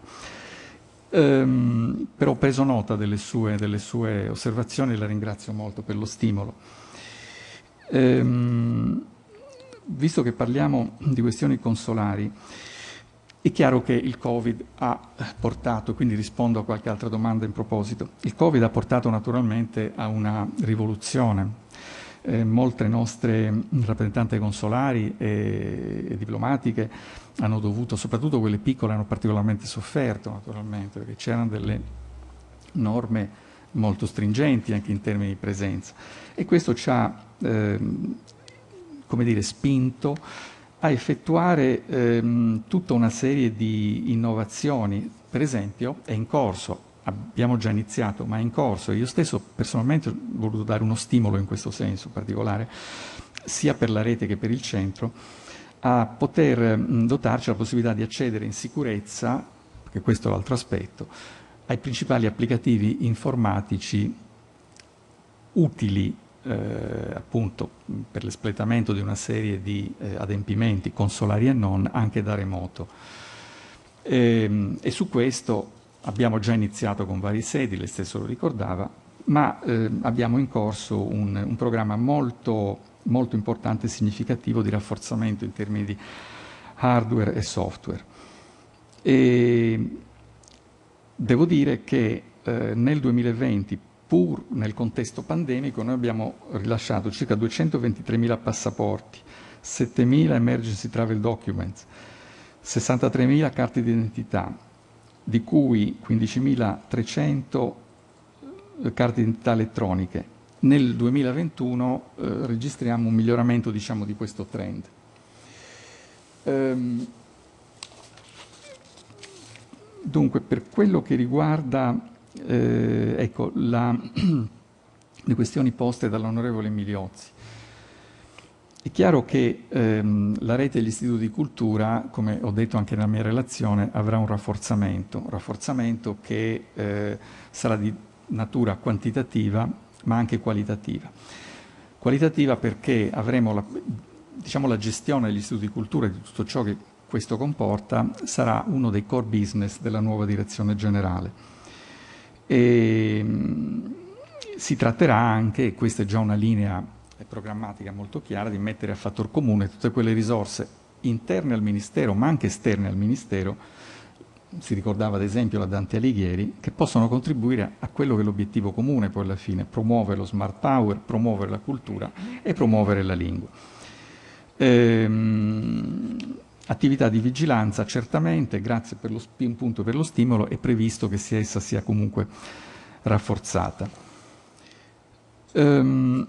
Ehm, però ho preso nota delle sue, delle sue osservazioni e la ringrazio molto per lo stimolo. Ehm, visto che parliamo di questioni consolari, è chiaro che il Covid ha portato, quindi rispondo a qualche altra domanda in proposito, il Covid ha portato naturalmente a una rivoluzione. Eh, molte nostre rappresentanze consolari e, e diplomatiche hanno dovuto, soprattutto quelle piccole, hanno particolarmente sofferto naturalmente, perché c'erano delle norme molto stringenti anche in termini di presenza. E questo ci ha, eh, come dire, spinto a effettuare ehm, tutta una serie di innovazioni. Per esempio è in corso, abbiamo già iniziato, ma è in corso, io stesso personalmente ho voluto dare uno stimolo in questo senso particolare, sia per la rete che per il centro, a poter mh, dotarci la possibilità di accedere in sicurezza, perché questo è l'altro aspetto, ai principali applicativi informatici utili Eh, appunto per l'espletamento di una serie di eh, adempimenti consolari e non, anche da remoto. E, e su questo abbiamo già iniziato con varie sedi, lei stesso lo ricordava, ma eh, abbiamo in corso un, un programma molto, molto importante e significativo di rafforzamento in termini di hardware e software. E devo dire che eh, nel duemilaventi, pur nel contesto pandemico, noi abbiamo rilasciato circa duecentoventitremila passaporti, settemila emergency travel documents, sessantatremila carte di identità, di cui quindicimilatrecento carte di identità elettroniche. Nel duemilaventuno eh, registriamo un miglioramento, diciamo, di questo trend. Ehm, dunque, per quello che riguarda Eh, ecco, la, le questioni poste dall'onorevole Migliozzi. È chiaro che ehm, la rete degli istituti di cultura, come ho detto anche nella mia relazione, avrà un rafforzamento, un rafforzamento che eh, sarà di natura quantitativa ma anche qualitativa. Qualitativa perché avremo la, diciamo, la gestione degli istituti di cultura e di tutto ciò che questo comporta sarà uno dei core business della nuova direzione generale. E si tratterà anche, e questa è già una linea programmatica molto chiara, di mettere a fattor comune tutte quelle risorse interne al Ministero, ma anche esterne al Ministero, si ricordava ad esempio la Dante Alighieri, che possono contribuire a quello che è l'obiettivo comune poi alla fine, promuovere lo smart power, promuovere la cultura e promuovere la lingua. Ehm, Attività di vigilanza, certamente, grazie per lo, appunto per lo stimolo, è previsto che sia essa sia comunque rafforzata. Um,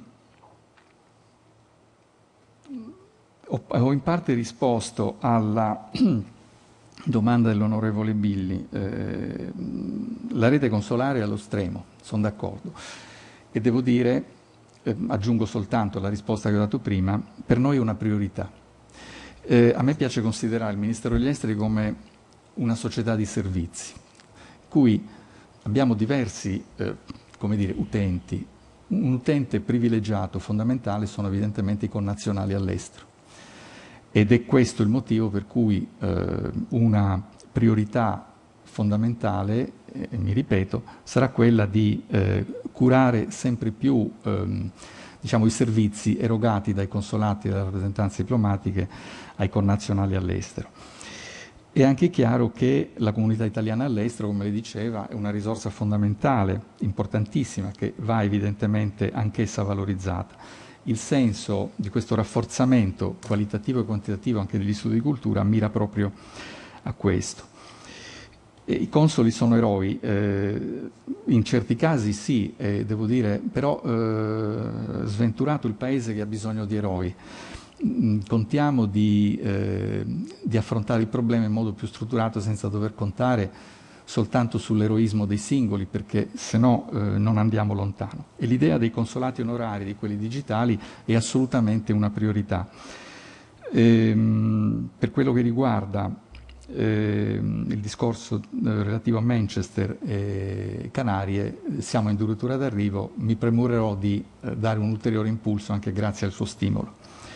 ho, ho in parte risposto alla domanda dell'onorevole Billi. Eh, la rete consolare è allo stremo, sono d'accordo. e devo dire, eh, aggiungo soltanto la risposta che ho dato prima, per noi è una priorità. Eh, a me piace considerare il Ministero degli Esteri come una società di servizi, in cui abbiamo diversi eh, come dire, utenti. Un utente privilegiato, fondamentale, sono evidentemente i connazionali all'estero. Ed è questo il motivo per cui eh, una priorità fondamentale, e eh, mi ripeto, sarà quella di eh, curare sempre più ehm, diciamo, i servizi erogati dai consolati e dalle rappresentanze diplomatiche ai connazionali all'estero. È anche chiaro che la comunità italiana all'estero, come le diceva, è una risorsa fondamentale, importantissima, che va evidentemente anch'essa valorizzata. Il senso di questo rafforzamento qualitativo e quantitativo anche degli studi di cultura mira proprio a questo. E i consoli sono eroi, eh, in certi casi sì, eh, devo dire, però eh, sventurato il paese che ha bisogno di eroi. Contiamo di, eh, di affrontare il problema in modo più strutturato senza dover contare soltanto sull'eroismo dei singoli, perché se no eh, non andiamo lontano. E l'idea dei consolati onorari, di quelli digitali, è assolutamente una priorità. Ehm, per quello che riguarda ehm, il discorso eh, relativo a Manchester e Canarie, siamo in dirittura d'arrivo, mi premurerò di eh, dare un ulteriore impulso anche grazie al suo stimolo.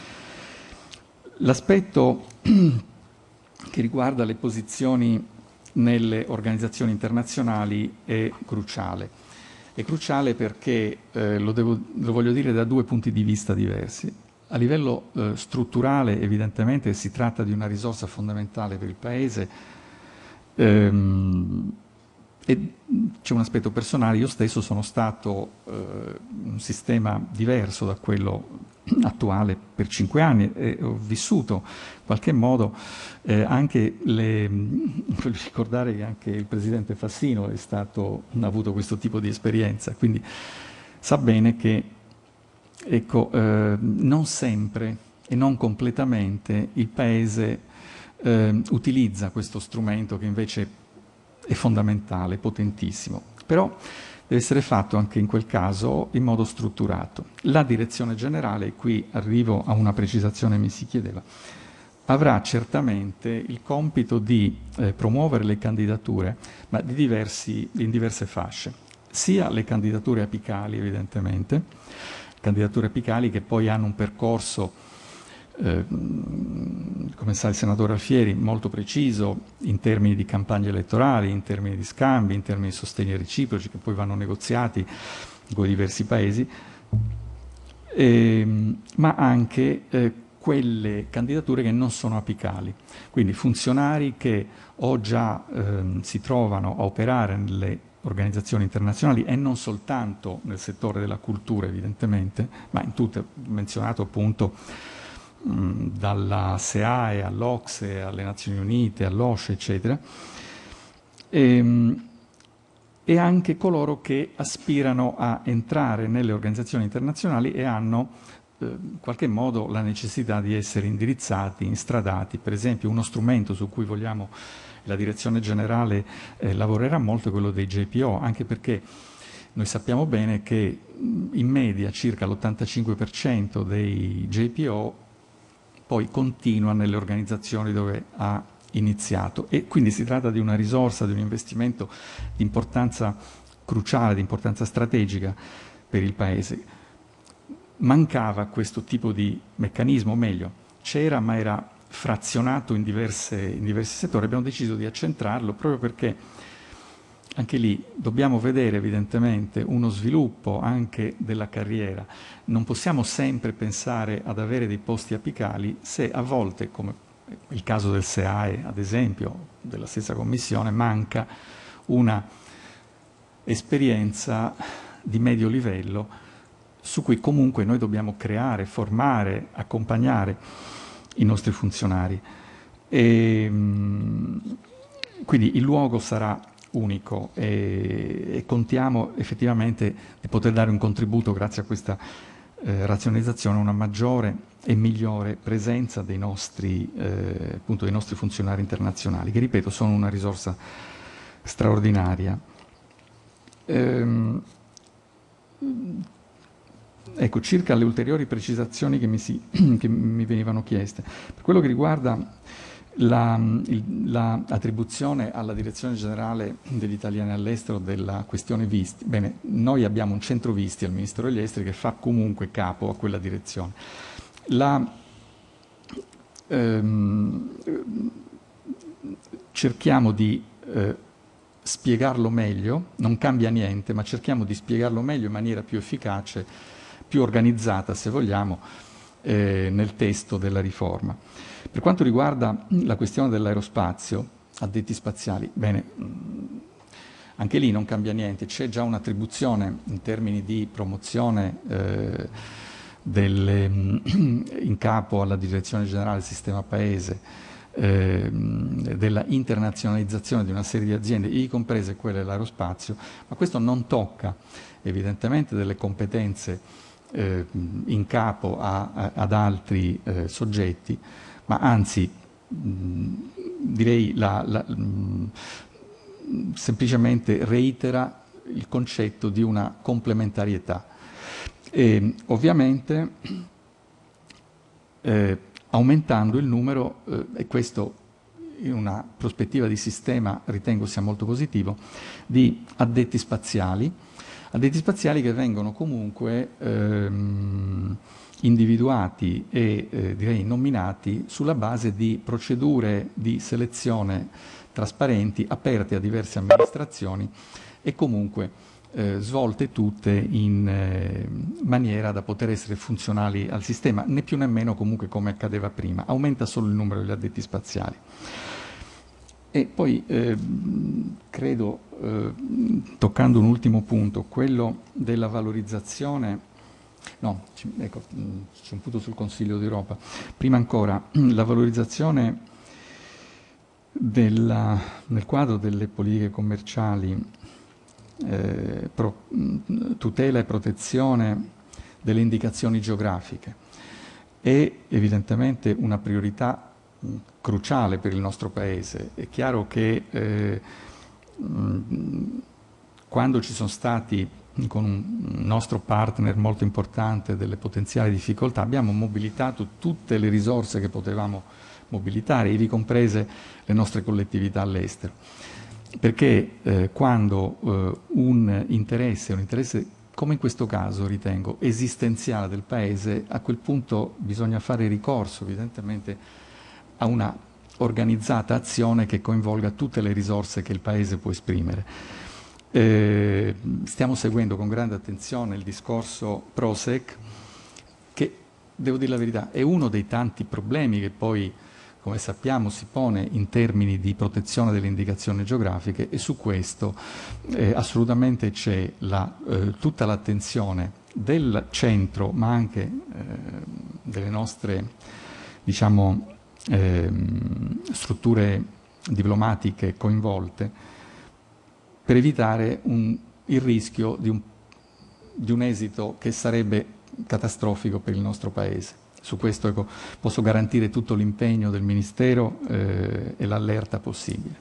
L'aspetto che riguarda le posizioni nelle organizzazioni internazionali è cruciale. È cruciale perché, eh, lo, devo, lo voglio dire da due punti di vista diversi. A livello eh, strutturale, evidentemente, si tratta di una risorsa fondamentale per il Paese. Ehm, e c'è un aspetto personale, io stesso sono stato eh, in un sistema diverso da quello attuale per cinque anni e ho vissuto in qualche modo eh, anche le... voglio ricordare che anche il presidente Fassino è stato, ha avuto questo tipo di esperienza, quindi sa bene che ecco, eh, non sempre e non completamente il Paese eh, utilizza questo strumento che invece è fondamentale, potentissimo, però deve essere fatto anche in quel caso in modo strutturato. La direzione generale, qui arrivo a una precisazione che mi si chiedeva, avrà certamente il compito di eh, promuovere le candidature, ma di diversi, in diverse fasce, sia le candidature apicali evidentemente, candidature apicali che poi hanno un percorso Eh, come sa il senatore Alfieri, molto preciso in termini di campagne elettorali, in termini di scambi, in termini di sostegni reciproci che poi vanno negoziati con i diversi paesi, eh, ma anche eh, quelle candidature che non sono apicali, quindi funzionari che o già eh, si trovano a operare nelle organizzazioni internazionali e non soltanto nel settore della cultura evidentemente, ma in tutte, menzionato appunto dalla S E A E all'O C S E, alle Nazioni Unite, all'O S C E, eccetera, e, e anche coloro che aspirano a entrare nelle organizzazioni internazionali e hanno eh, in qualche modo la necessità di essere indirizzati, instradati. Per esempio uno strumento su cui vogliamo, la direzione generale eh, lavorerà molto è quello dei J P O, anche perché noi sappiamo bene che in media circa l'ottantacinque per cento dei J P O poi continua nelle organizzazioni dove ha iniziato e quindi si tratta di una risorsa, di un investimento di importanza cruciale, di importanza strategica per il Paese. Mancava questo tipo di meccanismo, o meglio, c'era ma era frazionato in, diverse, in diversi settori, abbiamo deciso di accentrarlo proprio perché anche lì dobbiamo vedere evidentemente uno sviluppo anche della carriera. Non possiamo sempre pensare ad avere dei posti apicali se a volte, come il caso del S E A E ad esempio, della stessa Commissione, manca una esperienza di medio livello su cui comunque noi dobbiamo creare, formare, accompagnare i nostri funzionari. E, quindi il luogo sarà unico e, e contiamo effettivamente di poter dare un contributo grazie a questa eh, razionalizzazione, una maggiore e migliore presenza dei nostri, eh, appunto, dei nostri funzionari internazionali, che ripeto sono una risorsa straordinaria. Ehm, ecco, circa le ulteriori precisazioni che mi, si, che mi venivano chieste, per quello che riguarda l'attribuzione la alla Direzione Generale degli Italiani all'estero della questione visti, bene, noi abbiamo un centro visti al Ministero degli Esteri che fa comunque capo a quella direzione. La, ehm, cerchiamo di eh, spiegarlo meglio, non cambia niente, ma cerchiamo di spiegarlo meglio in maniera più efficace, più organizzata, se vogliamo, eh, nel testo della riforma. Per quanto riguarda la questione dell'aerospazio, addetti spaziali, bene, anche lì non cambia niente, c'è già un'attribuzione in termini di promozione eh, delle, in capo alla Direzione Generale del Sistema Paese, eh, della internazionalizzazione di una serie di aziende, ivi comprese quelle dell'aerospazio, ma questo non tocca evidentemente delle competenze eh, in capo a, a, ad altri eh, soggetti, ma anzi mh, direi la, la, mh, semplicemente reitera il concetto di una complementarietà. E, ovviamente eh, aumentando il numero, eh, e questo in una prospettiva di sistema ritengo sia molto positivo, di addetti spaziali, addetti spaziali che vengono comunque ehm, individuati e eh, direi nominati sulla base di procedure di selezione trasparenti, aperte a diverse amministrazioni e comunque eh, svolte tutte in eh, maniera da poter essere funzionali al sistema, né più né meno comunque come accadeva prima. Aumenta solo il numero degli addetti spaziali. E poi eh, credo, eh, toccando un ultimo punto, quello della valorizzazione. No, ecco, c'è un punto sul Consiglio d'Europa. Prima ancora, la valorizzazione della, nel quadro delle politiche commerciali, eh, pro, tutela e protezione delle indicazioni geografiche è evidentemente una priorità cruciale per il nostro Paese. È chiaro che eh, mh, quando ci sono stati con un nostro partner molto importante delle potenziali difficoltà, abbiamo mobilitato tutte le risorse che potevamo mobilitare, ivi comprese le nostre collettività all'estero, perché eh, quando eh, un interesse, un interesse come in questo caso ritengo esistenziale del Paese, a quel punto bisogna fare ricorso evidentemente a una organizzata azione che coinvolga tutte le risorse che il Paese può esprimere. Eh, stiamo seguendo con grande attenzione il discorso Prosek, che, devo dire la verità, è uno dei tanti problemi che poi, come sappiamo, si pone in termini di protezione delle indicazioni geografiche, e su questo eh, assolutamente c'è la, eh, tutta l'attenzione del centro, ma anche eh, delle nostre, diciamo, eh, strutture diplomatiche coinvolte, per evitare un, il rischio di un, di un esito che sarebbe catastrofico per il nostro Paese. Su questo ecco, posso garantire tutto l'impegno del Ministero eh, e l'allerta possibile.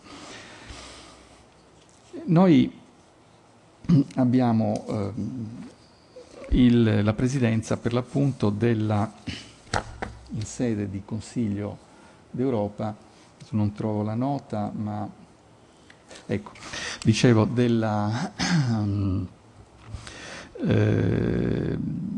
Noi abbiamo eh, il, la presidenza per l'appunto della, in sede di Consiglio d'Europa, non trovo la nota, ma ecco, dicevo della um, eh,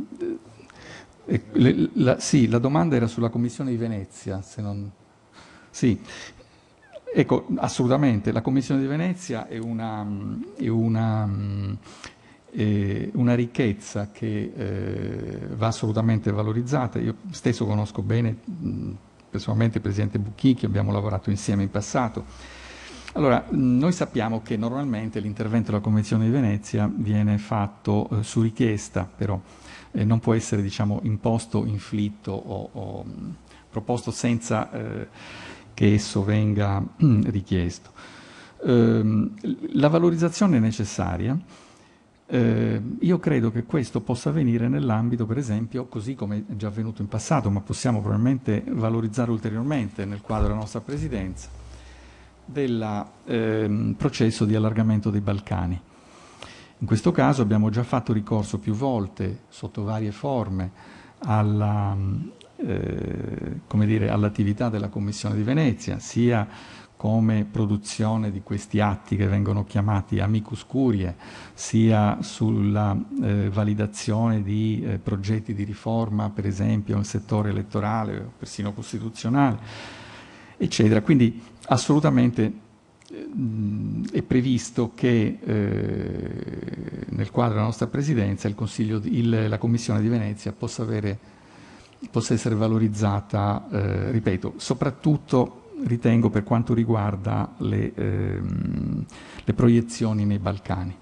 le, la, sì, la domanda era sulla Commissione di Venezia, se non, sì, ecco, assolutamente, la Commissione di Venezia è una, è una, è una ricchezza che eh, va assolutamente valorizzata. Io stesso conosco bene mh, personalmente il Presidente Buchicchi, abbiamo lavorato insieme in passato. Allora, noi sappiamo che normalmente l'intervento della Convenzione di Venezia viene fatto eh, su richiesta, però eh, non può essere, diciamo, imposto, inflitto o, o mh, proposto senza eh, che esso venga mh, richiesto. Ehm, la valorizzazione è necessaria. Eh, io credo che questo possa avvenire nell'ambito, per esempio, così come è già avvenuto in passato, ma possiamo probabilmente valorizzare ulteriormente nel quadro della nostra Presidenza, del ehm, processo di allargamento dei Balcani. In questo caso abbiamo già fatto ricorso più volte, sotto varie forme, alla, eh, come dire, all'attività della Commissione di Venezia, sia come produzione di questi atti che vengono chiamati amicus curiae, sia sulla eh, validazione di eh, progetti di riforma, per esempio nel settore elettorale o persino costituzionale, eccetera. Quindi assolutamente eh, è previsto che eh, nel quadro della nostra Presidenza il Consiglio, il, la Commissione di Venezia possa, avere, possa essere valorizzata, eh, ripeto, soprattutto ritengo per quanto riguarda le, ehm, le proiezioni nei Balcani.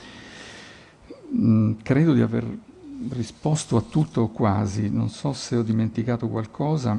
Mm, credo di aver risposto a tutto o quasi, non so se ho dimenticato qualcosa,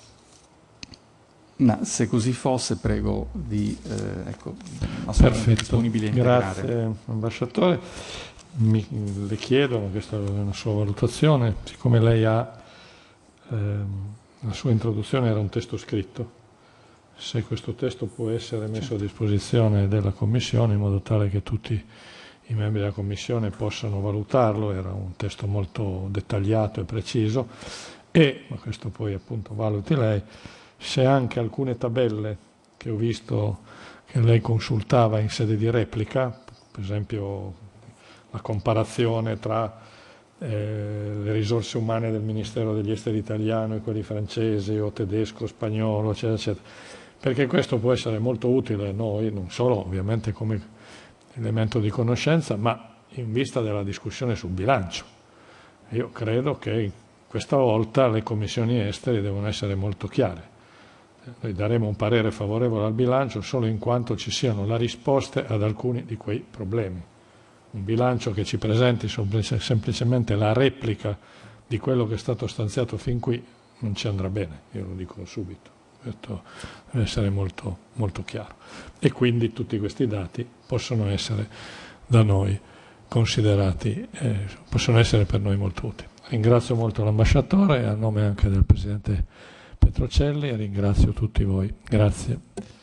ma se così fosse prego di, eh, ecco, assolutamente disponibile a integrare. Grazie ambasciatore. Mi, le chiedono, questa è una sua valutazione, siccome lei ha, ehm, la sua introduzione era un testo scritto, se questo testo può essere messo a disposizione della Commissione in modo tale che tutti i membri della Commissione possano valutarlo, era un testo molto dettagliato e preciso, e, ma questo poi appunto valuti lei, se anche alcune tabelle che ho visto che lei consultava in sede di replica, per esempio la comparazione tra eh, le risorse umane del Ministero degli Esteri italiano e quelli francesi o tedesco, spagnolo, eccetera, eccetera, perché questo può essere molto utile a noi, non solo ovviamente come elemento di conoscenza, ma in vista della discussione sul bilancio. Io credo che questa volta le commissioni esteri devono essere molto chiare. Noi daremo un parere favorevole al bilancio solo in quanto ci siano le risposte ad alcuni di quei problemi. Un bilancio che ci presenti semplicemente la replica di quello che è stato stanziato fin qui non ci andrà bene, io lo dico subito. Questo deve essere molto, molto chiaro. E quindi tutti questi dati possono essere da noi considerati, eh, possono essere per noi molto utili. Ringrazio molto l'ambasciatore a nome anche del Presidente Petrocelli e ringrazio tutti voi. Grazie.